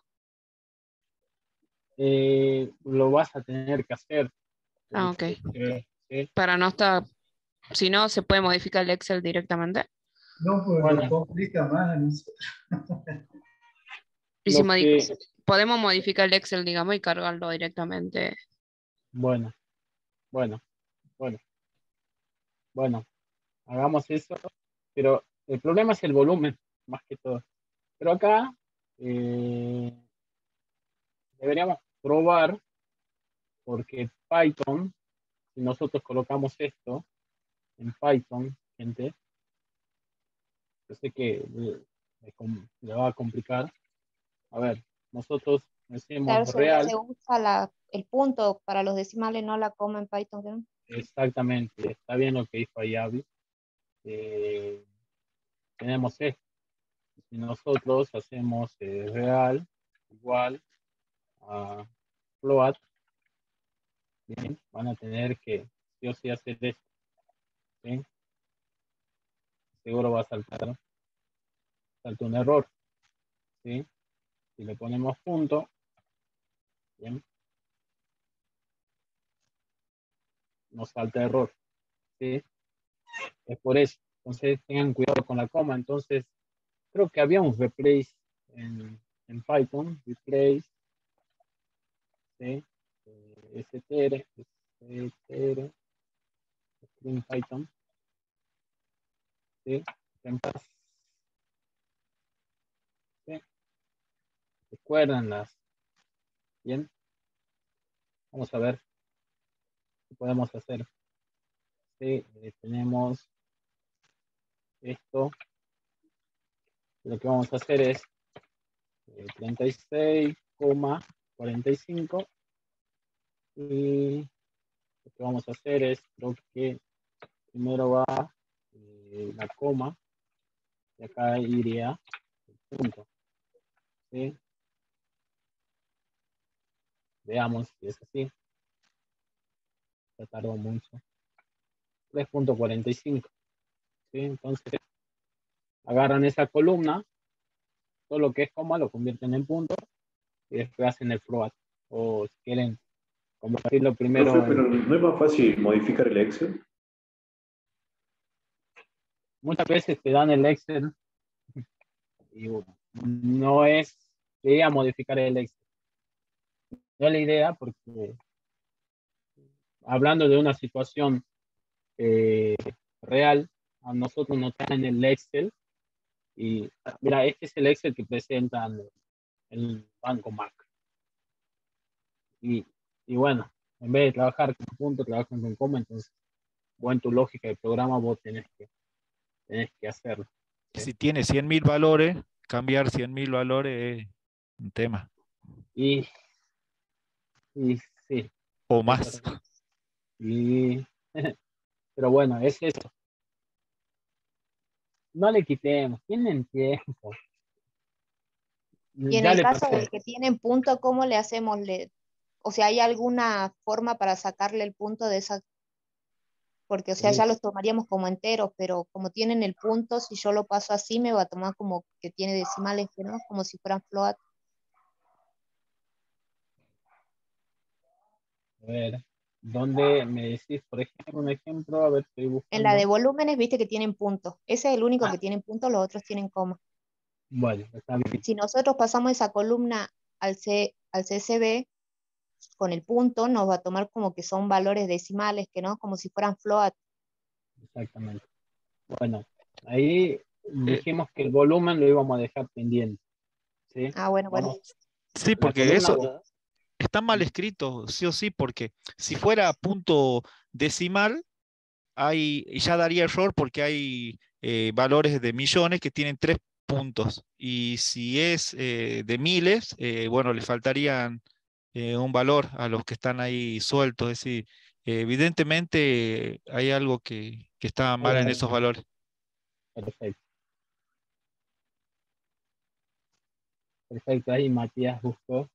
Eh, lo vas a tener que hacer. Ah, ok. Eh, ¿sí? Para no estar, si no, se puede modificar el Excel directamente. No, pues lo Bueno, complica más a nosotros. Y si lo modi- que, podemos modificar el Excel, digamos, y cargarlo directamente. bueno, bueno, bueno, bueno, hagamos eso, pero el problema es el volumen, más que todo. Pero acá eh, deberíamos probar, porque Python, si nosotros colocamos esto en Python, gente, yo sé que le, le va a complicar. A ver, nosotros Claro, decimos se, real, se usa la, el punto para los decimales, no la coma en Python, ¿no? exactamente, está bien lo que dijo ahí Avi. Eh, tenemos esto. Si nosotros hacemos eh, real igual a float, ¿sí? Van a tener que sí o sí hacer esto. ¿Sí? Seguro va a saltar, salta un error. ¿Sí? Si le ponemos punto, ¿bien? Nos salta error. ¿Sí? Es por eso. Entonces tengan cuidado con la coma. Entonces, creo que había un replace en, en Python, replace, ¿sí? Eh, str, str, string Python, ¿sí? recuerdan las. Bien. Vamos a ver qué podemos hacer. Sí, eh, tenemos esto. Lo que vamos a hacer es eh, treinta y seis coma cuarenta y cinco. Y lo que vamos a hacer es, creo que primero va eh, la coma. Y acá iría el punto. ¿Sí? Veamos si es así. Ya tardó mucho. tres punto cuarenta y cinco. ¿Sí? Entonces, agarran esa columna, todo lo que es coma lo convierten en punto y después hacen el float. O si quieren convertirlo primero Profe, pero en... ¿no es más fácil modificar el Excel? Muchas veces te dan el Excel y no es la idea modificar el Excel. No es la idea porque hablando de una situación eh, real, a nosotros nos traen el Excel y mira, este es el Excel que presentan el Banco Mac. Y, y bueno, en vez de trabajar con punto, trabajan con coma, entonces vos en tu lógica de programa vos tenés que, tenés que hacerlo. ¿Sí? Si tiene cien mil valores, cambiar cien mil valores es un tema. Y, y sí. O Es más. verdad. Y, pero bueno, es eso. No le quitemos, tienen tiempo. Y en Ya el le caso pasé. de que tienen punto, ¿cómo le hacemos? Le, o sea, ¿hay alguna forma para sacarle el punto de esa? Porque, o sea, ya los tomaríamos como enteros, pero como tienen el punto, si yo lo paso así, me va a tomar como que tiene decimales, ¿no? Como si fueran float. A ver, ¿dónde me decís, por ejemplo, un ejemplo? A ver, estoy En la de buscando. volúmenes, viste que tienen puntos. Ese es el único Ah, que tiene puntos, los otros tienen coma. bueno, está bien. Si nosotros pasamos esa columna al, C, al C S V, con el punto, nos va a tomar como que son valores decimales, que no, como si fueran float. Exactamente. Bueno, ahí Eh, dijimos que el volumen lo íbamos a dejar pendiente. ¿Sí? Ah, bueno, bueno. Vamos, sí, la porque columna. eso está mal escrito, sí o sí, porque si fuera punto decimal, hay, ya daría error porque hay eh, valores de millones que tienen tres puntos. Y si es eh, de miles, eh, bueno, le faltarían eh, un valor a los que están ahí sueltos. Es decir, eh, evidentemente hay algo que, que está mal en esos valores. Perfecto. Perfecto. Ahí Matías buscó.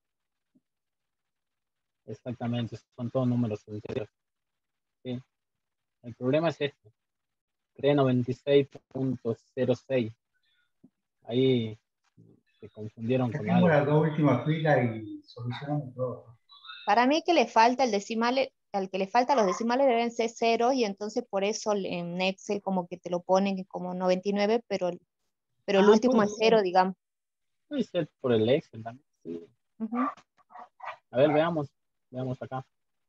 Exactamente. Son todos números enteros. ¿Sí? El problema es este. trescientos noventa y seis punto cero seis. Ahí se confundieron con Saquemos algo. las dos últimas filas y solucionamos todo. Para mí que le falta el decimal, al que le falta los decimales deben ser cero y entonces por eso en Excel como que te lo ponen como noventa y nueve, pero, pero el Ah, último puede es ser. cero, digamos. Puede ser por el Excel también. Sí. Uh-huh. A ver, veamos. Veamos acá.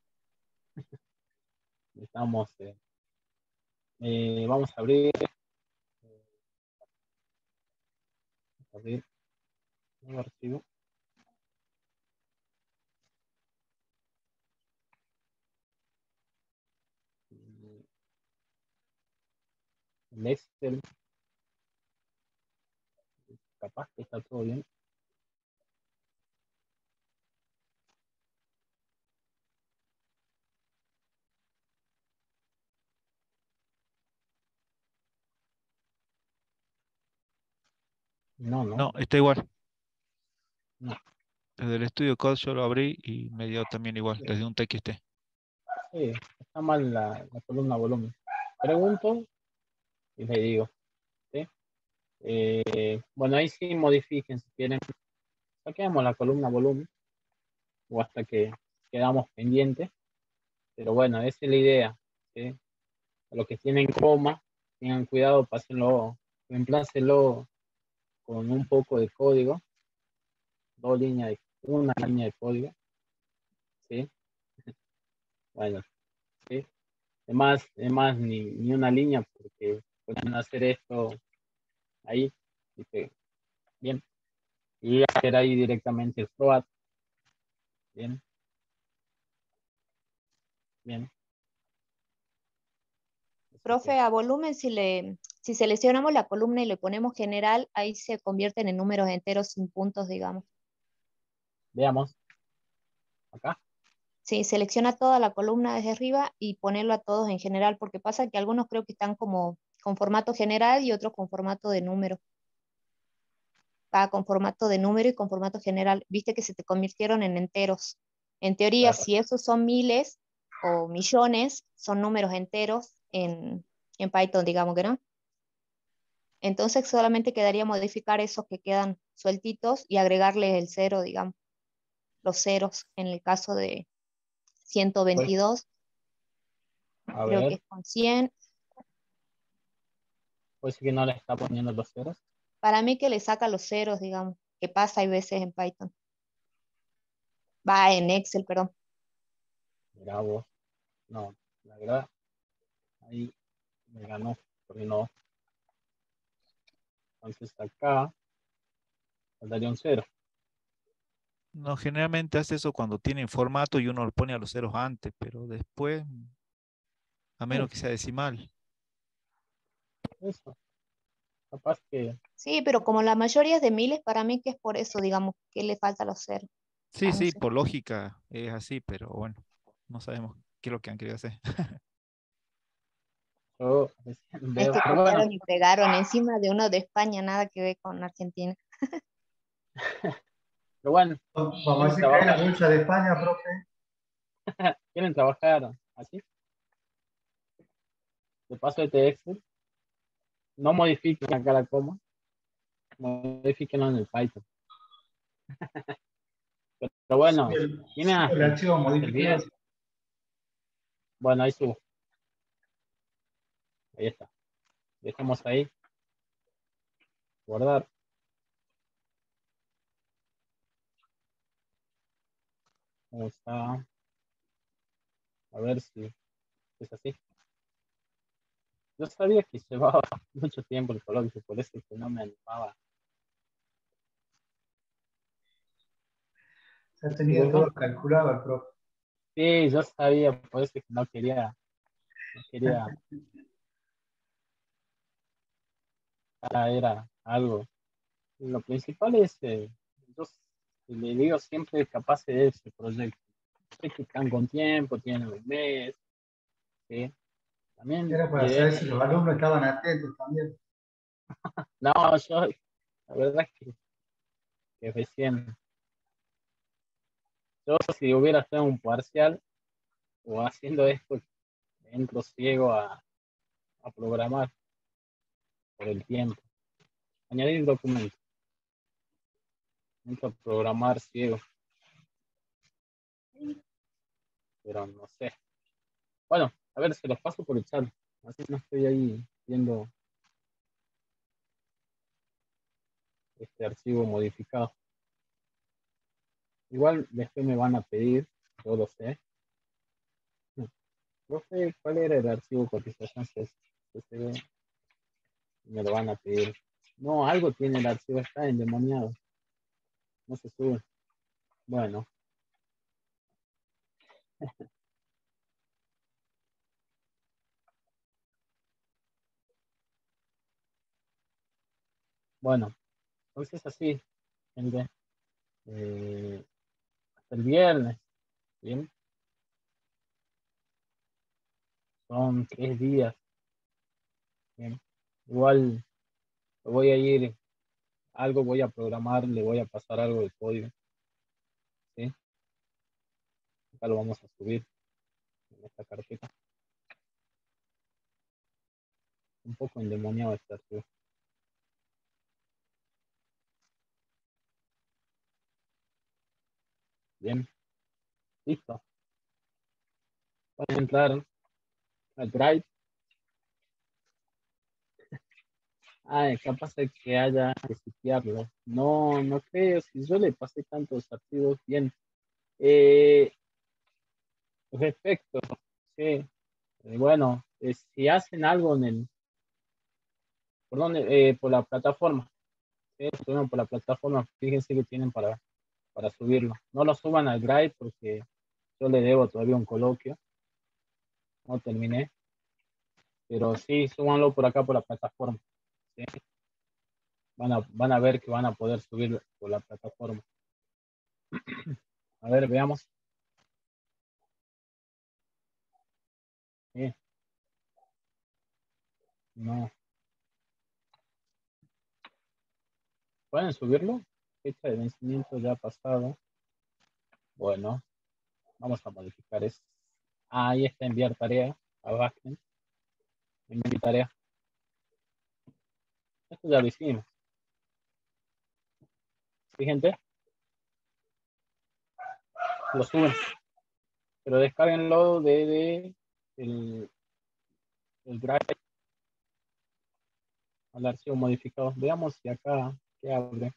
Estamos. Eh, eh, vamos a abrir. Abrir nuevo archivo. El Excel. Capaz que está todo bien. No, no. No, está igual. No. Desde el estudio Code yo lo abrí y me dio también igual, desde un T X T. Sí, está mal la, la columna volumen. Pregunto y le digo. ¿Sí? Eh, bueno, ahí sí modifiquen si quieren. Saquemos la columna volumen o hasta que quedamos pendientes. Pero bueno, esa es la idea. ¿Sí? A los que tienen coma, tengan cuidado, pásenlo, reemplácenlo con un poco de código, dos líneas de, una línea de código. ¿Sí? Bueno, ¿sí? Además, además ni, ni una línea porque pueden hacer esto ahí. ¿Sí? Bien. y hacer ahí directamente el float. Bien. Bien. Profe, a volumen, si, le, si seleccionamos la columna y le ponemos general, ahí se convierten en números enteros sin puntos, digamos. Veamos. Acá. Sí, selecciona toda la columna desde arriba y ponerlo a todos en general, porque pasa que algunos creo que están como con formato general y otros con formato de número. Va con formato de número y con formato general. Viste que se te convirtieron en enteros. En teoría, Claro. si esos son miles o millones, son números enteros en, en Python, digamos que no. Entonces solamente quedaría modificar esos que quedan sueltitos y agregarles el cero, digamos, los ceros en el caso de ciento Pues, veintidós. a Creo que ver, es con cien. pues que no le está poniendo los ceros. Para mí que le saca los ceros, digamos, que pasa hay veces en Python. Va en Excel, perdón. Mira vos. No, la verdad, ahí me ganó, porque no. Entonces acá daría un cero. No, generalmente hace eso cuando tiene formato y uno lo pone a los ceros antes, pero después, a menos Sí, que sea decimal. eso. Capaz que Sí, pero como la mayoría es de miles, para mí que es por eso, digamos, que le falta los ceros. Sí, Ah, no sí, sé. por lógica es así, pero bueno, no sabemos qué es lo que han querido hacer. yo recién Es veo. que Pero bueno, copiaron y pegaron encima de uno de España, nada que ver con Argentina. pero bueno, Vamos a quieren decir que hay la trabajar, bolsa de España, profe. quieren trabajar así. De paso este Excel, no modifiquen acá la coma, modifíquenlo en el Python. Pero bueno, Sube el, tiene sube el hasta el, archivo hasta el modificado. diez. Bueno, ahí subo. Ahí está. Dejamos ahí. Guardar. Vamos a, a ver si es así. Yo sabía que llevaba mucho tiempo el coloquio, por eso que no me animaba. Ya ¿Y tenía vos, vos? todo calculado el profe. Sí, yo sabía, por eso que no quería, no quería, ah, era algo. Lo principal es, eh, yo le digo siempre capaz de ese proyecto. Sé que están con tiempo, tienen un mes, ¿sí? También, Era y para saber es, si los alumnos estaban atentos también. no, yo, la verdad es que, que recién, yo si hubiera hecho un parcial o haciendo esto, entro ciego a, a programar por el tiempo. Añadir documentos, entro a programar ciego, pero no sé. Bueno, a ver, se los paso por el chat, así no estoy ahí viendo este archivo modificado. Igual después me van a pedir, yo lo sé. No sé cuál era el archivo cotización C S V. Me lo van a pedir. No, algo tiene el archivo, está endemoniado. No se sube. Bueno, bueno, entonces así, gente. Eh, hasta el viernes, ¿bien? Son tres días, ¿bien? Igual voy a ir, algo voy a programar, le voy a pasar algo de código, ¿sí? Acá lo vamos a subir en esta carpeta. Un poco endemoniado este archivo. Bien, listo. Voy a entrar al Drive. Ah, capaz de que haya que sitiarlo. No, no creo, si yo le pasé tantos archivos bien. Eh, respecto, sí, eh, bueno, eh, si hacen algo en el, por, dónde, eh, por la plataforma, ustedes subieron por la plataforma, fíjense que tienen para, para subirlo. No lo suban al Drive porque yo le debo todavía un coloquio. No terminé. Pero sí, súbanlo por acá por la plataforma. ¿Sí? Van, a, van a ver que van a poder subir por la plataforma. A ver, veamos. Sí. No. ¿Pueden subirlo? Fecha de vencimiento ya ha pasado. Bueno, vamos a modificar eso. Ah, ahí está enviar tarea a backend. Enviar tarea. Esto ya lo hicimos. ¿Sí, gente? Lo suben. Pero descarguenlo de, de el, el Drive al archivo modificado. Veamos si acá, ¿qué abre?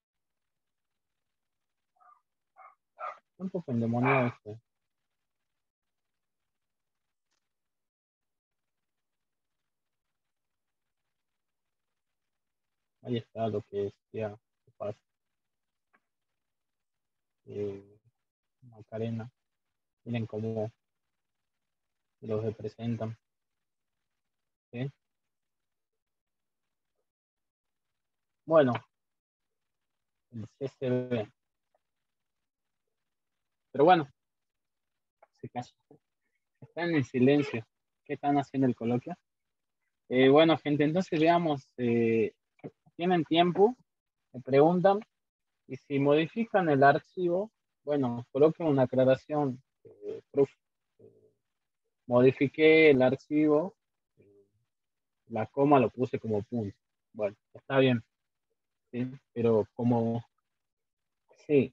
Un poco endemoniado este. Ahí está lo que decía que pasa. Eh, Macarena. Miren cómo los representan. ¿Sí? Bueno, el C S V. Pero bueno, se cayó. Están en silencio. ¿Qué están haciendo el coloquio? Eh, bueno, gente, entonces veamos. Eh, ¿Tienen tiempo? Me preguntan. Y si modifican el archivo, bueno, coloquen una aclaración. Eh, proof. Eh, modifiqué el archivo. Eh, la coma lo puse como punto. Bueno, está bien. ¿Sí? Pero como... Sí,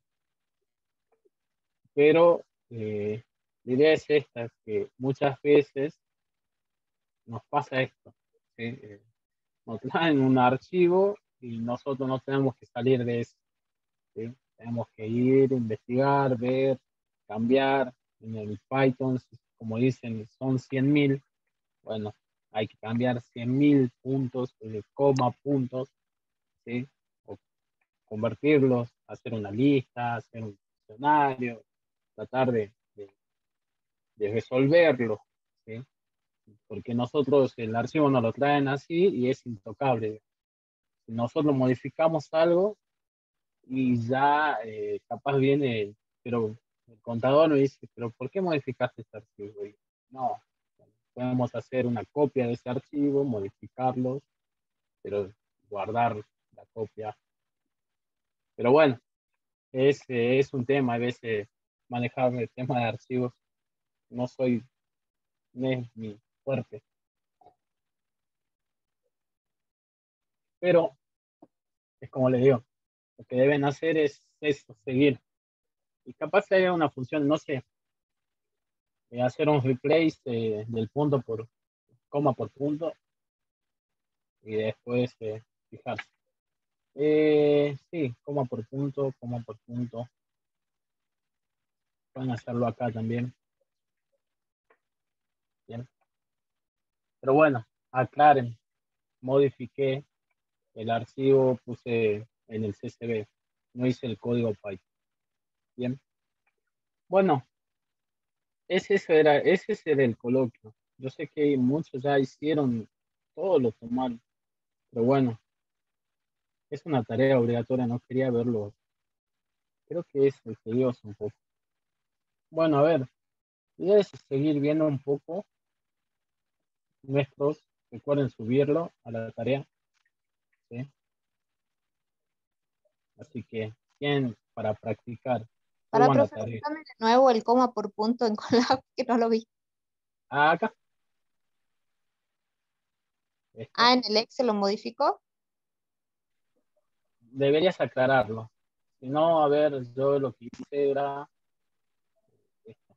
pero eh, la idea es esta, que muchas veces nos pasa esto, ¿sí? Eh, nos traen un archivo y nosotros no tenemos que salir de eso, ¿sí? Tenemos que ir, investigar, ver, cambiar. En el Python, como dicen, son cien mil, bueno, hay que cambiar cien mil puntos, eh, coma puntos, ¿sí? O convertirlos, hacer una lista, hacer un diccionario, tratar de, de, de resolverlo, ¿sí? Porque nosotros el archivo nos lo traen así y es intocable. Si nosotros modificamos algo y ya eh, capaz viene, pero el contador me dice, pero ¿por qué modificaste este archivo? Y no, podemos hacer una copia de ese archivo, modificarlo, pero guardar la copia. Pero bueno, es, es un tema, a veces manejar el tema de archivos, no soy, no es mi fuerte. Pero es como les digo, lo que deben hacer es eso, seguir. Y capaz que haya una función, no sé, eh, hacer un replace eh, del punto por coma por punto y después eh, fijarse. Eh, sí, coma por punto, coma por punto. Pueden hacerlo acá también. Bien. Pero bueno, aclaren, modifiqué el archivo, puse en el C S V, no hice el código Python. Bien. Bueno, ese era, ese era el coloquio. Yo sé que muchos ya hicieron, todo lo tomaron, pero bueno, es una tarea obligatoria, no quería verlo. Creo que es tedioso un poco. Bueno, a ver, voy a seguir viendo un poco nuestros. Recuerden subirlo a la tarea. ¿Sí? Así que, ¿quién para practicar? Para, Suban la profe, tarea. dame de nuevo el coma por punto en Colab, que no lo vi. Ah, acá. Esto. Ah, en el Excel lo modificó. Deberías aclararlo. Si no, a ver, yo lo que hice era esto.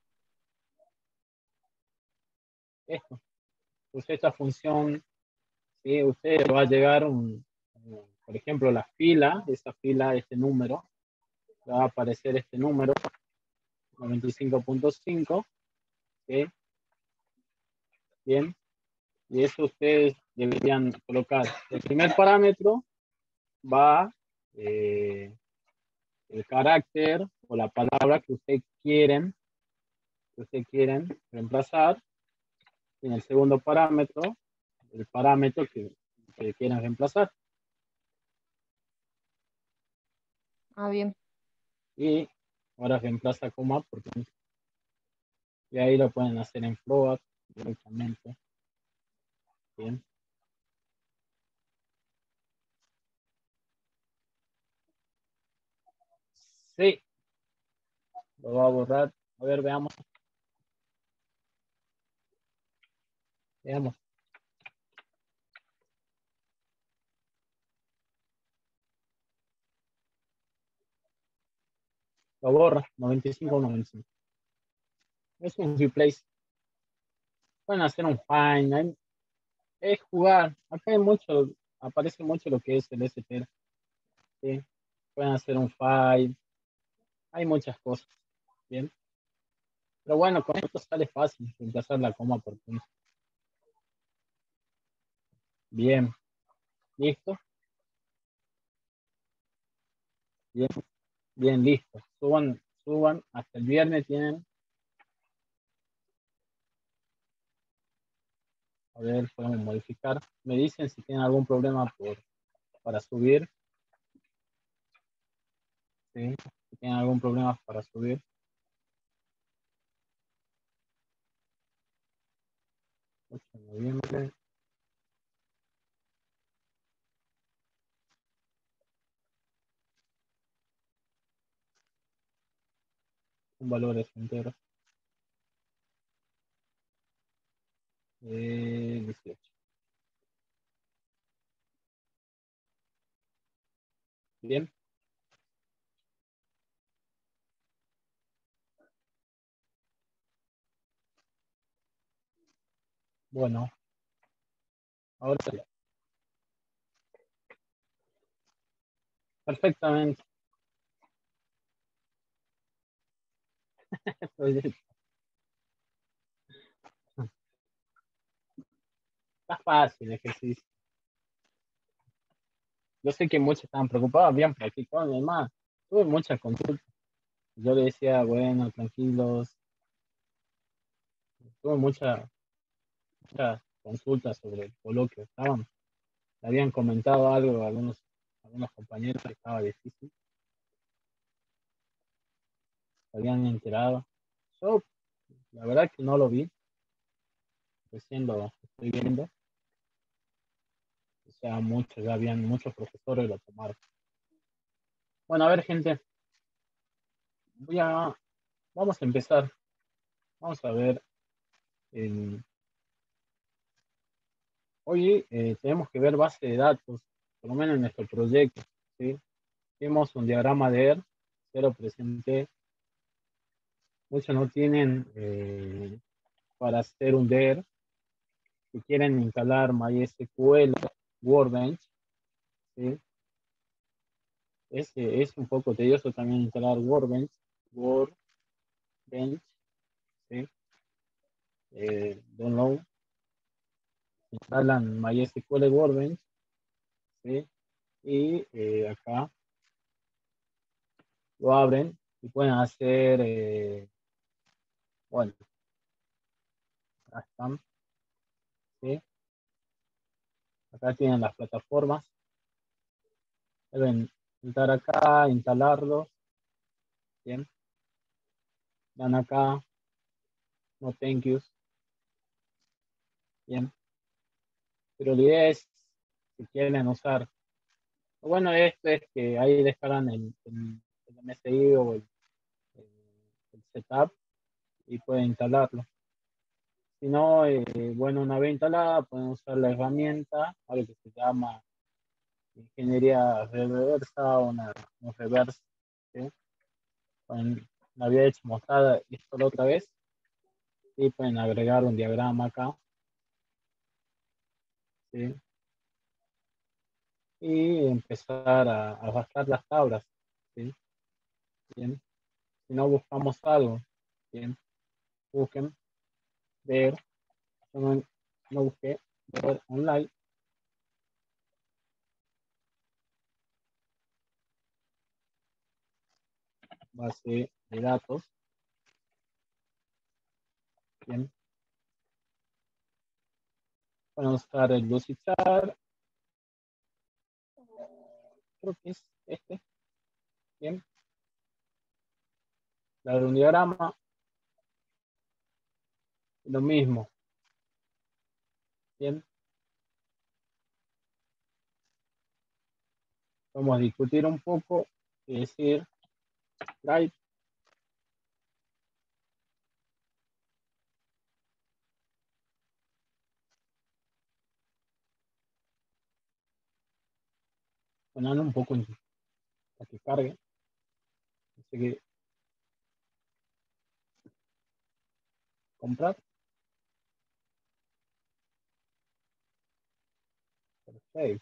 Esto. Puse esta función. ¿Sí? Usted va a llegar un, un, por ejemplo, la fila, esa fila, este número, va a aparecer este número, noventa y cinco punto cinco. ¿Sí? Bien. Y eso ustedes deberían colocar el primer parámetro va eh, el carácter o la palabra que ustedes quieren, que ustedes quieren reemplazar. En el segundo parámetro, el parámetro que, que quieren reemplazar. Ah, bien. Y ahora reemplaza coma porque y ahí lo pueden hacer en float directamente. Bien. Sí, lo va a borrar. A ver, veamos. Veamos. Lo borra, noventa y cinco noventa y cinco. Es un replace. Pueden hacer un find. Es jugar. Acá hay mucho, aparece mucho lo que es el S T R. ¿Sí? Pueden hacer un find. Hay muchas cosas. Bien. Pero bueno, con esto sale fácil reemplazar la coma por punto. Bien. ¿Listo? Bien. Bien, listo. Suban, suban. Hasta el viernes tienen. A ver, podemos modificar. Me dicen si tienen algún problema por, para subir. ¿Sí? Si tienen algún problema para subir. ocho de noviembre. Un valor es entero. Eh, dieciocho. Bien. Bueno. Ahora sí. Perfectamente. Está fácil el ejercicio. Yo sé que muchos estaban preocupados, habían practicado, además. Tuve muchas consultas. Yo le decía, bueno, tranquilos. Tuve muchas muchas consultas sobre el coloquio. Estaban, habían comentado algo algunos, algunos compañeros que estaba difícil. Se habían enterado. Yo, la verdad que no lo vi. Recién lo estoy viendo. O sea, muchos, ya habían muchos profesores lo tomaron. Bueno, a ver, gente. Voy a, vamos a empezar. Vamos a ver. El, hoy eh, tenemos que ver base de datos, por lo menos en nuestro proyecto. ¿Sí? Tenemos un diagrama de E R, se lo presenté. Muchos no tienen eh, para hacer un D E R. Si quieren instalar MySQL, Workbench, ¿sí? es, es un poco tedioso también instalar Workbench, Workbench, ¿sí? eh, download, instalan MySQL Workbench, ¿sí? Y eh, acá lo abren y pueden hacer, eh, bueno, acá, ¿sí? Acá tienen las plataformas, deben entrar acá, instalarlos, bien, dan acá, no thank yous, bien, pero la idea es, si quieren usar, bueno, esto es que ahí descargan el, el, el M S I o el, el, el setup y pueden instalarlo. Si no, eh, bueno, una vez instalada, pueden usar la herramienta, algo que se llama ingeniería reversa o una, un reverse, ¿sí? Pueden, la había hecho mostrada esto la otra vez y pueden agregar un diagrama acá, ¿sí? Y empezar a, a arrastrar las tablas, ¿sí? Bien. Si no buscamos algo, bien, busquen, ver, yo no, no busqué, ver online, base de datos. Bien. Vamos a usar el Lucidchart. Creo que es este. Bien. La de un diagrama. Lo mismo. Bien. Vamos a discutir un poco y decir, right. Ponerlo un poco en, para que cargue. Así que comprar. Perfecto.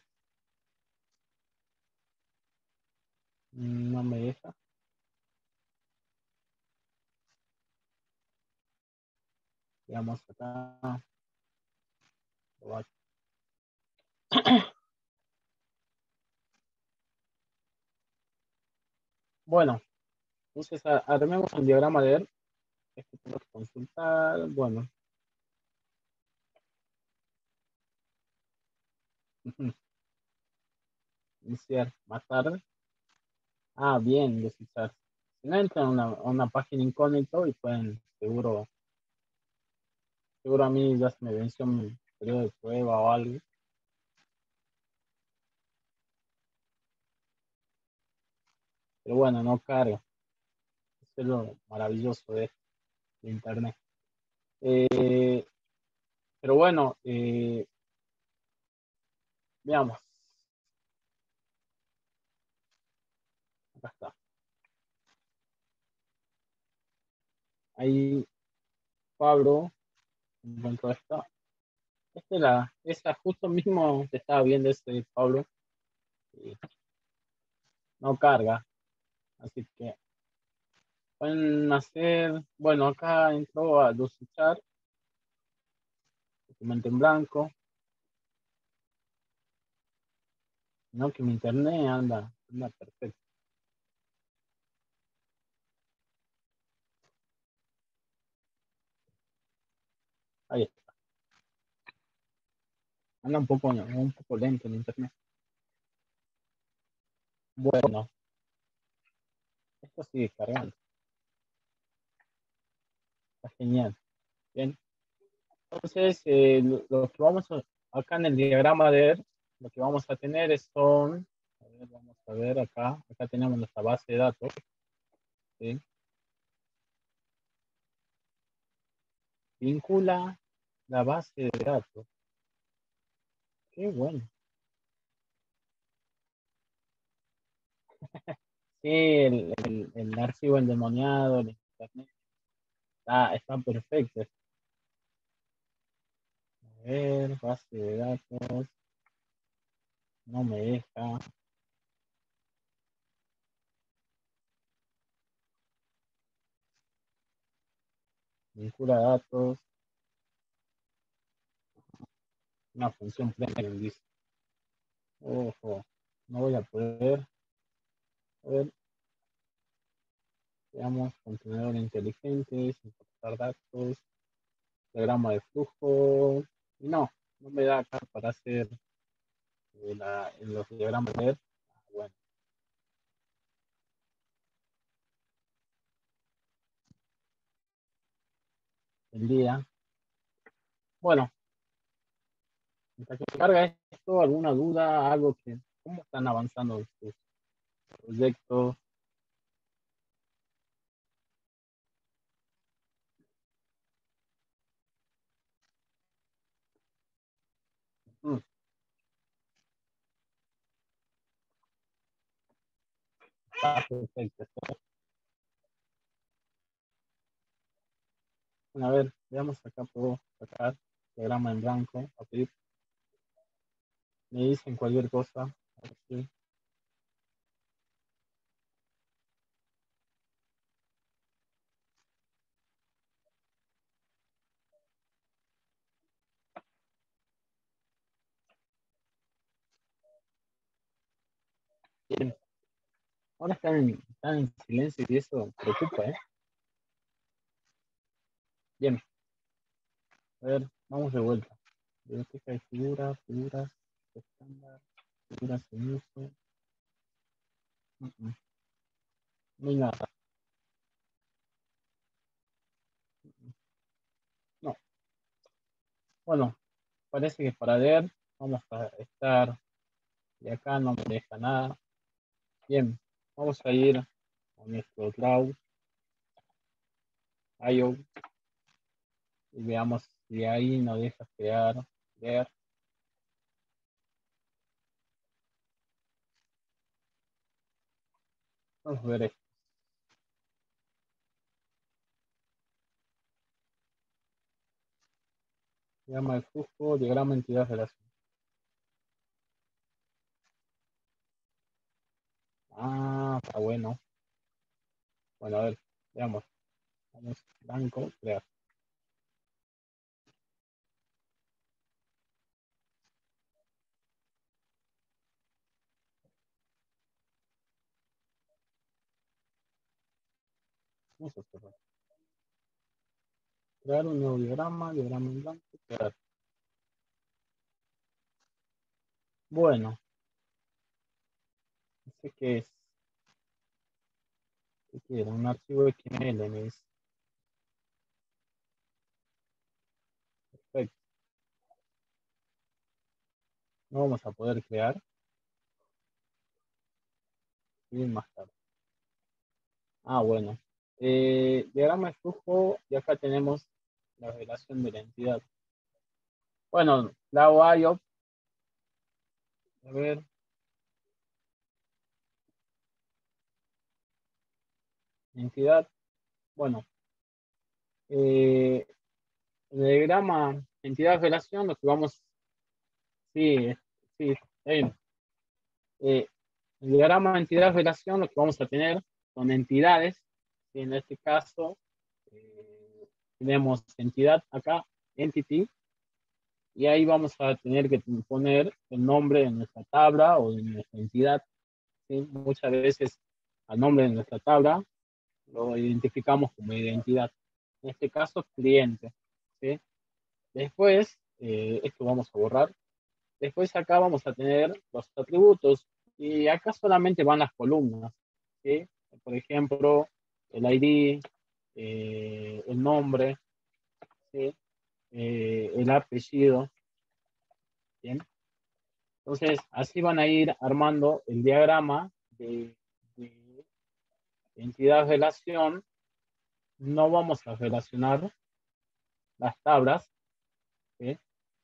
No me deja. Veamos acá. Bueno, entonces armemos un diagrama de él. Esto tengo que consultar. Bueno. Iniciar más tarde. Ah, bien, descifrar. Si no entran a una, a una página incógnito y pueden, seguro, seguro a mí ya se me venció mi periodo de prueba o algo. Pero bueno, no carga. Eso es lo maravilloso de, de Internet. Eh, pero bueno, eh, veamos. Acá está. Ahí Pablo encontró esta. Esta es la, esa justo mismo que estaba viendo este Pablo. Eh, no carga. Así que pueden hacer, bueno, acá entró a Lucidchart, documento en blanco. No, que mi internet anda, anda perfecto. Ahí está. Anda un poco, un poco lento el internet. Bueno, esto sigue cargando. Está genial. Bien. Entonces, eh, lo, lo que vamos a, acá en el diagrama de él, lo que vamos a tener es son, a ver, vamos a ver acá, acá tenemos nuestra base de datos. ¿Sí? Vincula la base de datos. Qué bueno. Sí, el, el, el archivo endemoniado, el internet, está, está perfecto. A ver, base de datos, no me deja. Vincula datos, una función premium, dice. Ojo, no voy a poder. A ver, veamos, contenedor inteligente, importar datos, diagrama de flujo. No, no me da acá para hacer eh, la, los diagramas de él. Ah, bueno, el día. Bueno, mientras que carga esto, alguna duda, algo que, ¿cómo están avanzando sus proyectos? Mm, está perfecto. A ver, veamos acá, puedo sacar diagrama en blanco, abrir. Me dicen cualquier cosa. A ver si- Bien. Ahora están en, están en silencio y eso preocupa, ¿eh? Bien. A ver, vamos de vuelta. Biblioteca de figuras, figuras estándar, figuras en uso. Uh -uh. No hay nada. No. Bueno, parece que para leer vamos a estar de acá, no me deja nada. Bien, vamos a ir a nuestro draw punto i o y veamos si ahí nos deja crear, leer. Vamos a ver esto. Diagrama de flujo, diagrama entidad relación. Ah, está bueno. Bueno, a ver, veamos. Vamos, blanco, crear. Vamos a cerrar. Crear un nuevo diagrama, diagrama en blanco, crear. Bueno, no sé qué es. ¿Qué quiero? Un archivo X M L, me dice. Perfecto. No vamos a poder crear. Bien más tarde. Ah, bueno. Eh, diagrama de flujo, y acá tenemos la relación de la entidad. Bueno, la hago I O. A ver. Entidad. Bueno. Eh, el diagrama entidad relación, lo que vamos. Sí, sí. Eh, eh, el diagrama entidad relación, lo que vamos a tener son entidades. Y en este caso, eh, tenemos entidad acá, entity. Y ahí vamos a tener que poner el nombre de nuestra tabla o de nuestra entidad. ¿Sí? Muchas veces al nombre de nuestra tabla lo identificamos como identidad. En este caso, cliente. ¿Sí? Después, eh, esto vamos a borrar. Después acá vamos a tener los atributos. Y acá solamente van las columnas. ¿Sí? Por ejemplo, el I D, eh, el nombre, ¿sí? eh, el apellido. Bien. Entonces, así van a ir armando el diagrama de, de entidad-relación. No vamos a relacionar las tablas. ¿Sí?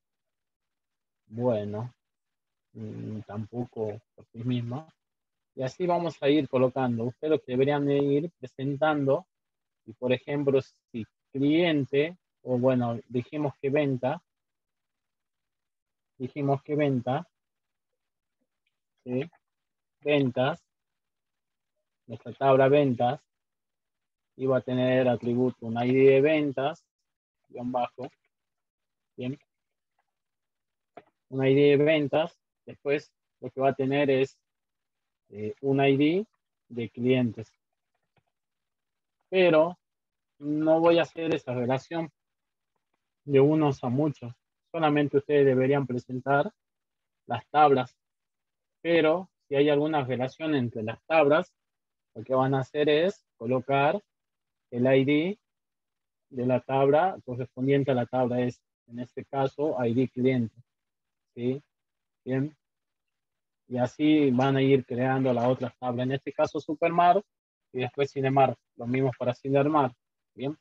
Bueno, mmm, tampoco por sí misma. Y así vamos a ir colocando. Ustedes lo que deberían ir presentando. Y por ejemplo, si cliente, o bueno, dijimos que venta, dijimos que venta, ¿sí? Ventas, nuestra tabla ventas, iba a tener atributo un I D de ventas, guión bajo, bien, un I D de ventas, después lo que va a tener es eh, un I D de clientes. Pero no voy a hacer esa relación de unos a muchos, solamente ustedes deberían presentar las tablas, pero si hay alguna relación entre las tablas, lo que van a hacer es colocar el I D de la tabla correspondiente a la tabla es, en este caso, I D cliente. ¿Sí? Bien. Y así van a ir creando la otra tabla. En este caso, Supermar y después Cinemar. Lo mismo para Cinemar. Bien.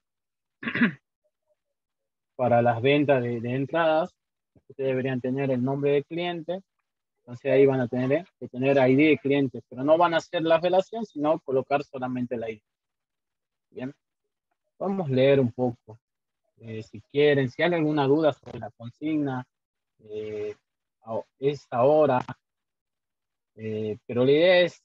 Para las ventas de, de entradas, ustedes deberían tener el nombre del cliente. Entonces ahí van a tener que tener I D de cliente, pero no van a hacer la relación, sino colocar solamente el I D. Bien. Vamos a leer un poco. Eh, si quieren, si hay alguna duda sobre la consigna, eh, es ahora, eh, pero la idea es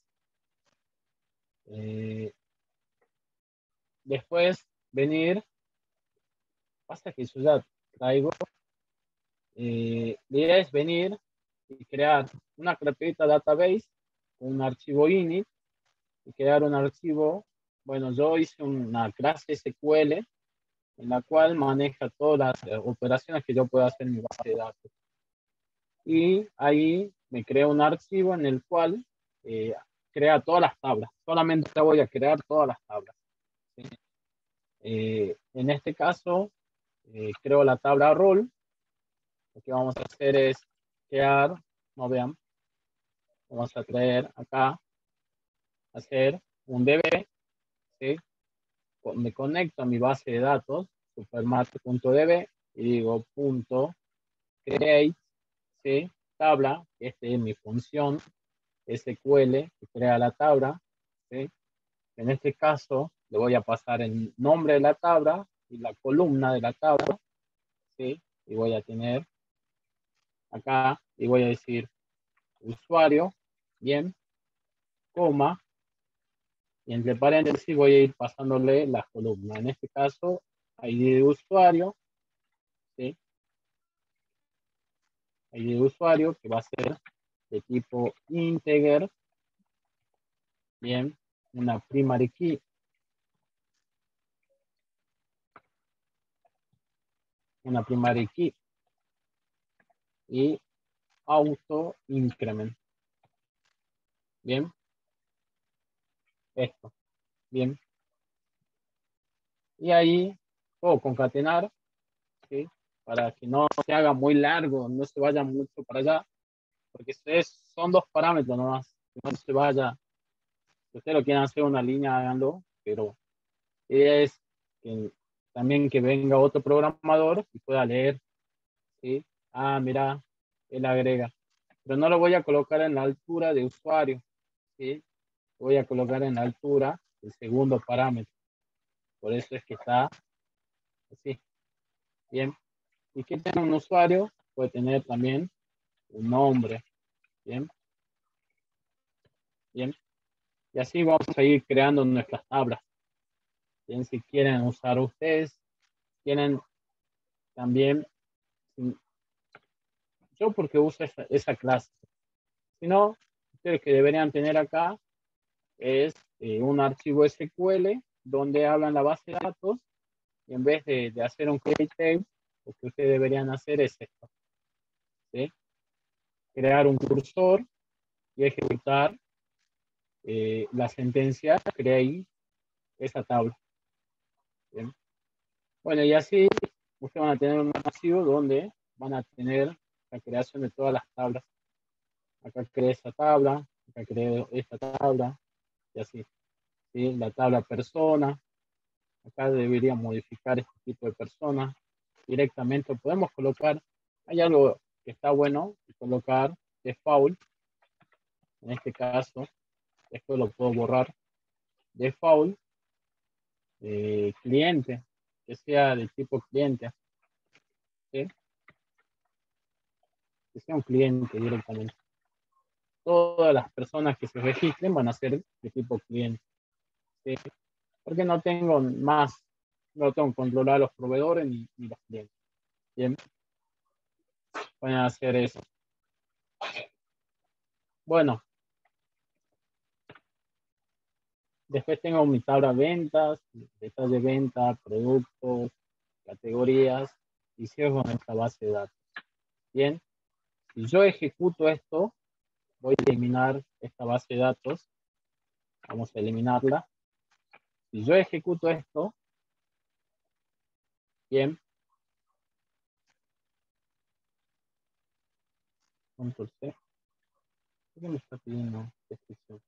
eh, después venir, pasa que yo ya traigo, eh, la idea es venir y crear una carpeta database, un archivo init, y crear un archivo. Bueno, yo hice una clase S Q L en la cual maneja todas las eh, operaciones que yo puedo hacer en mi base de datos. Y ahí me crea un archivo en el cual eh, crea todas las tablas. Solamente voy a crear todas las tablas. ¿Sí? Eh, en este caso, eh, creo la tabla rol. Lo que vamos a hacer es crear, no vean, vamos a traer acá, hacer un D B, ¿sí? Me conecto a mi base de datos, supermart.db, y digo punto create, ¿sí? Tabla, esta es mi función S Q L que crea la tabla, ¿sí? En este caso le voy a pasar el nombre de la tabla y la columna de la tabla, ¿sí? Y voy a tener acá, y voy a decir usuario, bien, coma, y entre paréntesis voy a ir pasándole las columnas. En este caso, I D de usuario, ¿sí? I D de usuario, que va a ser de tipo integer, bien, una primary key, una primary key, y auto increment, bien, esto, bien, y ahí puedo concatenar, ¿sí? Para que no se haga muy largo, no se vaya mucho para allá, porque es, son dos parámetros nomás, que no se vaya. Si ustedes lo quieren hacer una línea, háganlo, pero es que también que venga otro programador y pueda leer, ¿sí? Ah, mira, él agrega. Pero no lo voy a colocar en la altura de usuario, ¿sí? Lo voy a colocar en la altura del segundo parámetro. Por eso es que está así. Bien. ¿Y qué tiene un usuario? Puede tener también un nombre. Bien. Bien. Y así vamos a ir creando nuestras tablas. Bien, si quieren usar ustedes, tienen también, yo porque uso esa, esa clase. Si no, ustedes que deberían tener acá es eh, un archivo S Q L donde hablan la base de datos, y en vez de, de hacer un create table, lo que ustedes deberían hacer es esto, ¿sí? Crear un cursor y ejecutar eh, la sentencia, create esa tabla. ¿Bien? Bueno, y así ustedes van a tener un archivo donde van a tener la creación de todas las tablas. Acá creé esta tabla, acá creé esta tabla, y así. ¿Sí? La tabla persona, acá debería modificar este tipo de persona directamente. Podemos colocar, hay algo que está bueno, colocar default, en este caso, esto lo puedo borrar, default, eh, cliente, que sea de tipo cliente, ¿sí? Que sea un cliente directamente. Todas las personas que se registren van a ser de tipo cliente, ¿sí? Porque no tengo más, no tengo que controlar a los proveedores ni, ni los clientes. Bien, van a hacer eso. Bueno, después tengo mi tabla de ventas, detalles de venta, productos, categorías, y cierro nuestra base de datos. Bien, si yo ejecuto esto, voy a eliminar esta base de datos. Vamos a eliminarla. Si yo ejecuto esto, bien, control C. ¿Por qué me está pidiendo descripción?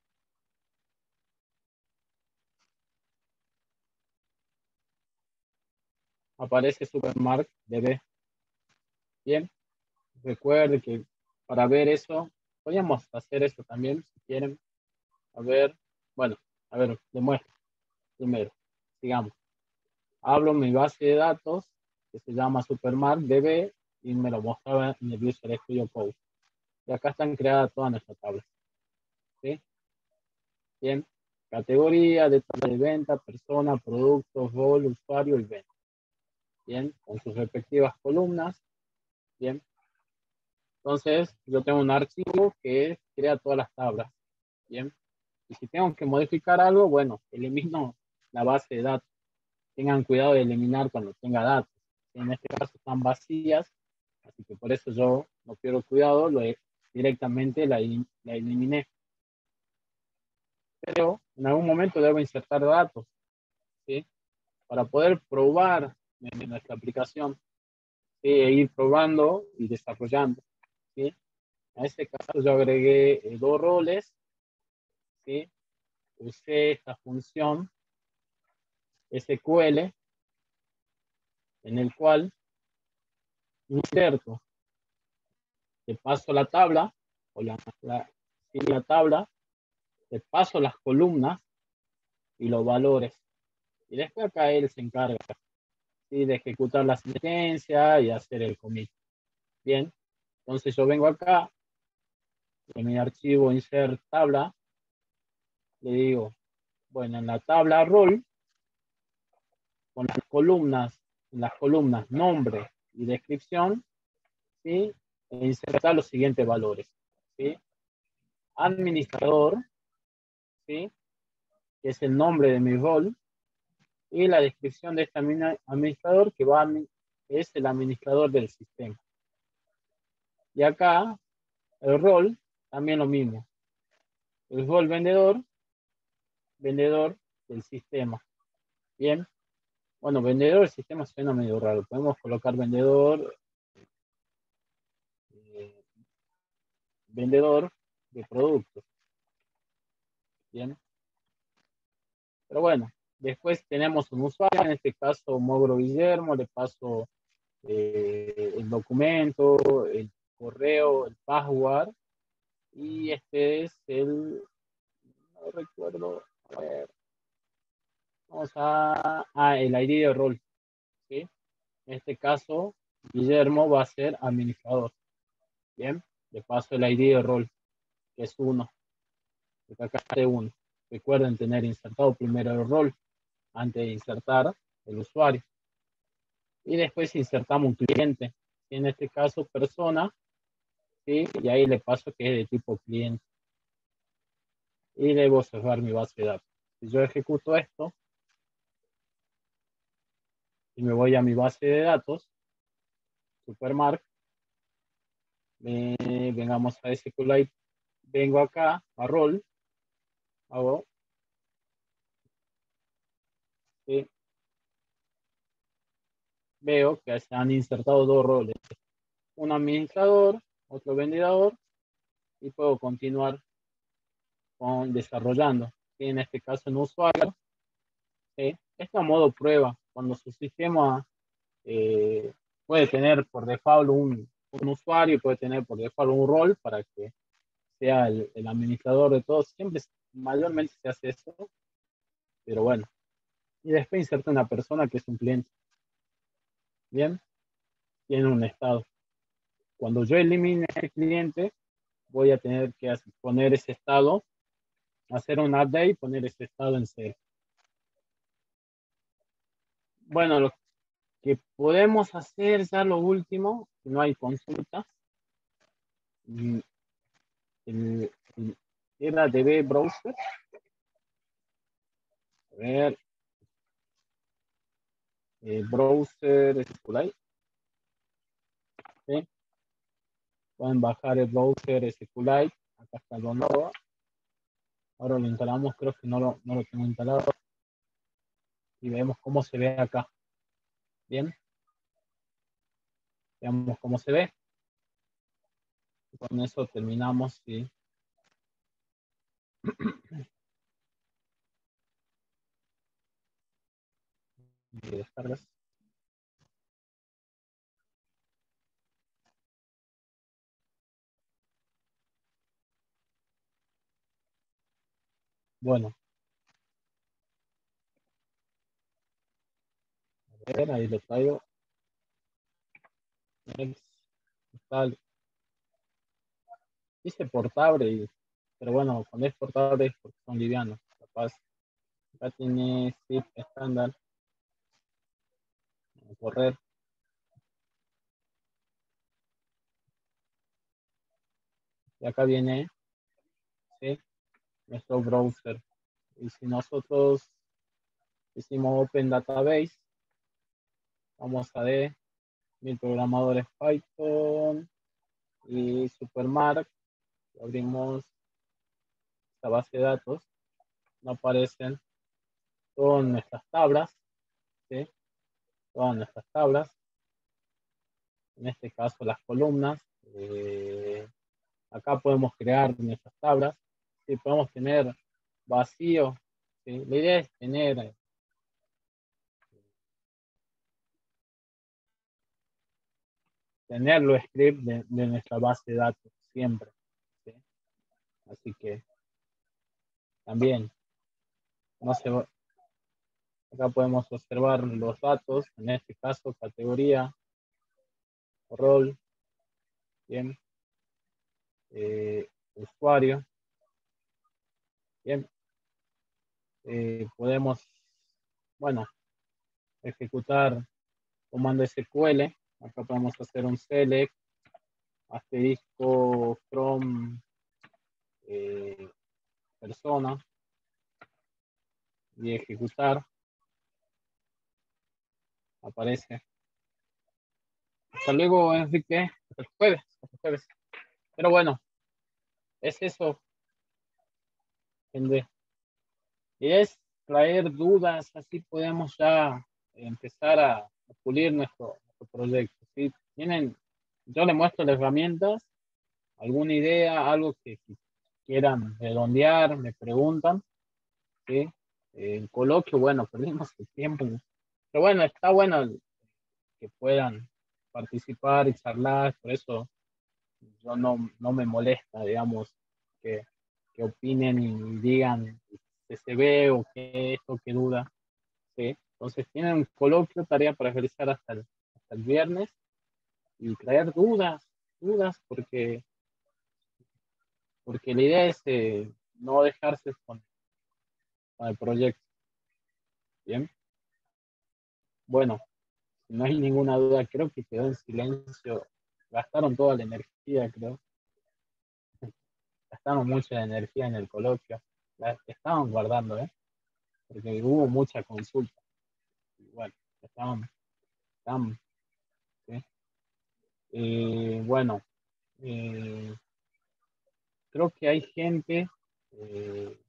Aparece Supermark D B. Bien, recuerde que para ver eso, podríamos hacer eso también, si quieren. A ver, bueno, a ver, demuestro. Primero, sigamos. Hablo en mi base de datos, que se llama Supermark D B, y me lo mostraba en el Visual Studio Code. Y acá están creadas todas nuestras tablas. ¿Sí? Bien. Categoría, detalle de venta, persona, productos, rol, usuario y venta. Bien, con sus respectivas columnas. Bien. Entonces, yo tengo un archivo que crea todas las tablas. Bien. Y si tengo que modificar algo, bueno, elimino la base de datos. Tengan cuidado de eliminar cuando tenga datos. En este caso están vacías, así que por eso yo no pierdo cuidado, lo he, directamente la, la eliminé. Pero en algún momento debo insertar datos, ¿sí? Para poder probar en nuestra aplicación, ¿sí? E ir probando y desarrollando, ¿sí? En este caso yo agregué eh, dos roles, ¿sí? Usé esta función S Q L en el cual inserto, le paso la tabla, o la, la, sí, la tabla, le paso las columnas y los valores. Y después acá él se encarga, ¿sí? De ejecutar la sentencia y hacer el commit. Bien, entonces yo vengo acá, en mi archivo insert tabla, le digo, bueno, en la tabla rol, con las columnas, en las columnas nombre y descripción, ¿sí? E insertar los siguientes valores, ¿sí? Administrador, ¿sí? Que es el nombre de mi rol, y la descripción de este administrador, que va a, es el administrador del sistema. Y acá, el rol, también lo mismo. El rol vendedor, vendedor del sistema. Bien. Bueno, vendedor del sistema suena medio raro. Podemos colocar vendedor, eh, vendedor de productos. Bien. Pero bueno, después tenemos un usuario, en este caso Mogro Guillermo, le paso eh, el documento, el correo, el password, y este es el, no recuerdo, a ver, vamos a, a el I D de rol, ¿sí? En este caso, Guillermo va a ser administrador, ¿bien? Le paso el I D de rol, que es uno, porque acá está uno. Recuerden tener insertado primero el rol antes de insertar el usuario. Y después insertamos un cliente, y en este caso persona, ¿sí? Y ahí le paso que es de tipo cliente. Y debo cerrar mi base de datos. Si yo ejecuto esto y me voy a mi base de datos, Supermark, eh, vengamos a SQLite, vengo acá a rol, hago, ¿sí? Veo que se han insertado dos roles, un administrador, otro vendedor, y puedo continuar con desarrollando. ¿Sí? En este caso, un usuario, ¿sí? Esto a modo prueba, cuando su sistema eh, puede tener por default un, un usuario y puede tener por default un rol para que sea el, el administrador de todo. Siempre, mayormente se hace eso, pero bueno. Y después inserta una persona que es un cliente. Bien, tiene un estado. Cuando yo elimine el cliente, voy a tener que hacer, poner ese estado, hacer un update y poner ese estado en cero. Bueno, lo que podemos hacer ya lo último, si no hay consultas, el, el, era D B Browser. A ver, eh, browser SQLite. ¿Sí? Pueden bajar el browser SQLite. Acá está el download. Ahora lo instalamos, creo que no lo, no lo tengo instalado. Y vemos cómo se ve acá. Bien. Veamos cómo se ve. Y con eso terminamos. ¿Sí? Y descargas. Bueno. A ver, ahí lo traigo. Tal. Dice portable, y, pero bueno, cuando es portable es porque son livianos. Capaz. Acá tiene zip estándar. Correr. Y acá viene, ¿sí? nuestro browser. Y si nosotros hicimos Open Database, vamos a ver mil programadores Python y Supermark. Abrimos esta base de datos. No aparecen todas nuestras tablas, ¿sí? Todas nuestras tablas. En este caso las columnas. Eh, acá podemos crear nuestras tablas. ¿Sí? Podemos tener vacío. ¿Sí? La idea es tener tener los scripts de, de nuestra base de datos siempre. ¿Sí? Así que también no se va, acá podemos observar los datos, en este caso categoría, rol, bien, eh, usuario, bien, eh, podemos, bueno, ejecutar comando S Q L, acá podemos hacer un select, asterisco from eh, persona y ejecutar, aparece. Hasta luego, Enrique, hasta el jueves, hasta el jueves. Pero bueno, es eso, gente. Y es traer dudas, así podemos ya empezar a, a pulir nuestro, nuestro proyecto. ¿Sí? Tienen, yo les muestro las herramientas, alguna idea, algo que, que quieran redondear, me preguntan. ¿Sí? El coloquio, bueno, perdimos el tiempo. Pero bueno, está bueno que puedan participar y charlar, por eso yo no, no me molesta, digamos, que, que opinen y digan que se ve o que esto, que duda. ¿Sí? Entonces tienen un coloquio, tarea para realizar hasta el, hasta el viernes y traer dudas, dudas, porque, porque la idea es eh, no dejarse con, con el proyecto. Bien, bueno, si no hay ninguna duda, creo que quedó en silencio. Gastaron toda la energía, creo. Gastaron mucha energía en el coloquio. La estaban guardando, ¿eh? Porque hubo mucha consulta. Y bueno, estaban, estaban ¿sí? Eh, bueno, eh, creo que hay gente, eh,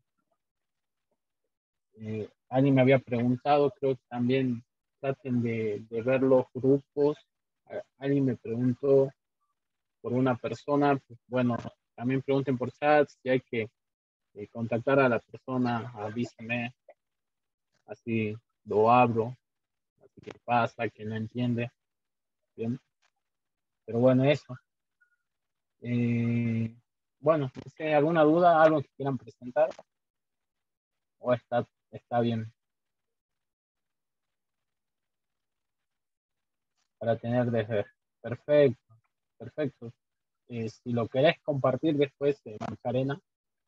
eh, alguien me había preguntado, creo que también traten de, de ver los grupos. A- Alguien me preguntó por una persona, pues, bueno, también pregunten por chat si hay que eh, contactar a la persona, avísame, así lo abro, así que pasa, que no entiende, bien, pero bueno, eso. Eh, bueno, si hay alguna duda, algo que quieran presentar, o está, está bien para tener desde. Perfecto, perfecto. Eh, si lo querés compartir después, eh, Macarena,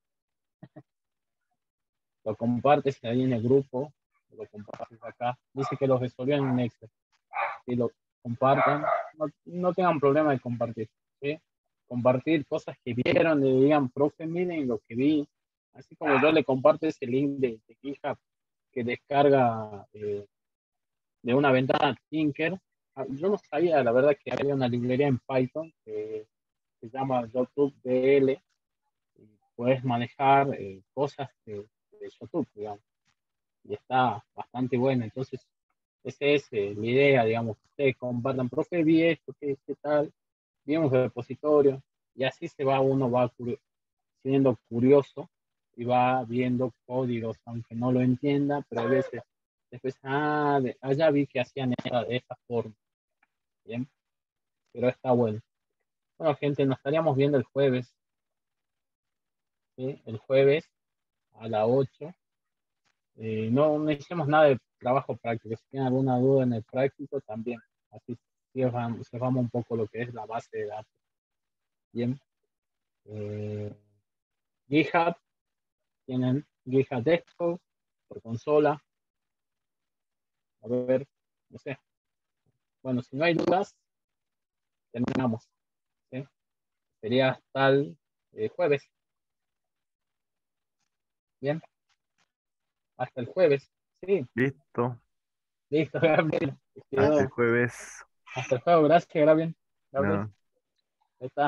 lo compartes ahí en el grupo, lo compartes acá. Dice que lo resolvió en un Excel. Si lo comparten, no, no tengan problema de compartir. ¿Sí? Compartir cosas que vieron, le digan, profe, miren lo que vi. Así como yo le comparto ese link de, de GitHub que descarga eh, de una ventana Tinker. Ah, yo no sabía, la verdad, que había una librería en Python que se llama YouTube D L. Y puedes manejar eh, cosas de, de YouTube, digamos. Y está bastante bueno. Entonces, esa es eh, la idea, digamos, que ustedes compartan, profe, vi esto, qué, qué tal, vi un repositorio, y así se va, uno va siendo curioso y va viendo códigos, aunque no lo entienda, pero a veces después, ah, de, ah ya vi que hacían esa, de esa forma, bien, pero está bueno. Bueno, gente, nos estaríamos viendo el jueves, ¿sí? El jueves a las ocho. Eh, no, no hicimos nada de trabajo práctico. Si tienen alguna duda en el práctico, también. Así cerramos, cerramos un poco lo que es la base de datos. Bien. Eh, GitHub, tienen GitHub Desktop por consola. A ver, no sé. Bueno, si no hay dudas, terminamos. ¿Sí? Sería hasta el eh, jueves. Bien. Hasta el jueves. Sí, Listo. listo, Gabriel. Quedó. Hasta el jueves. Hasta el jueves. Gracias, Gabriel. Gabriel. No. Ahí está.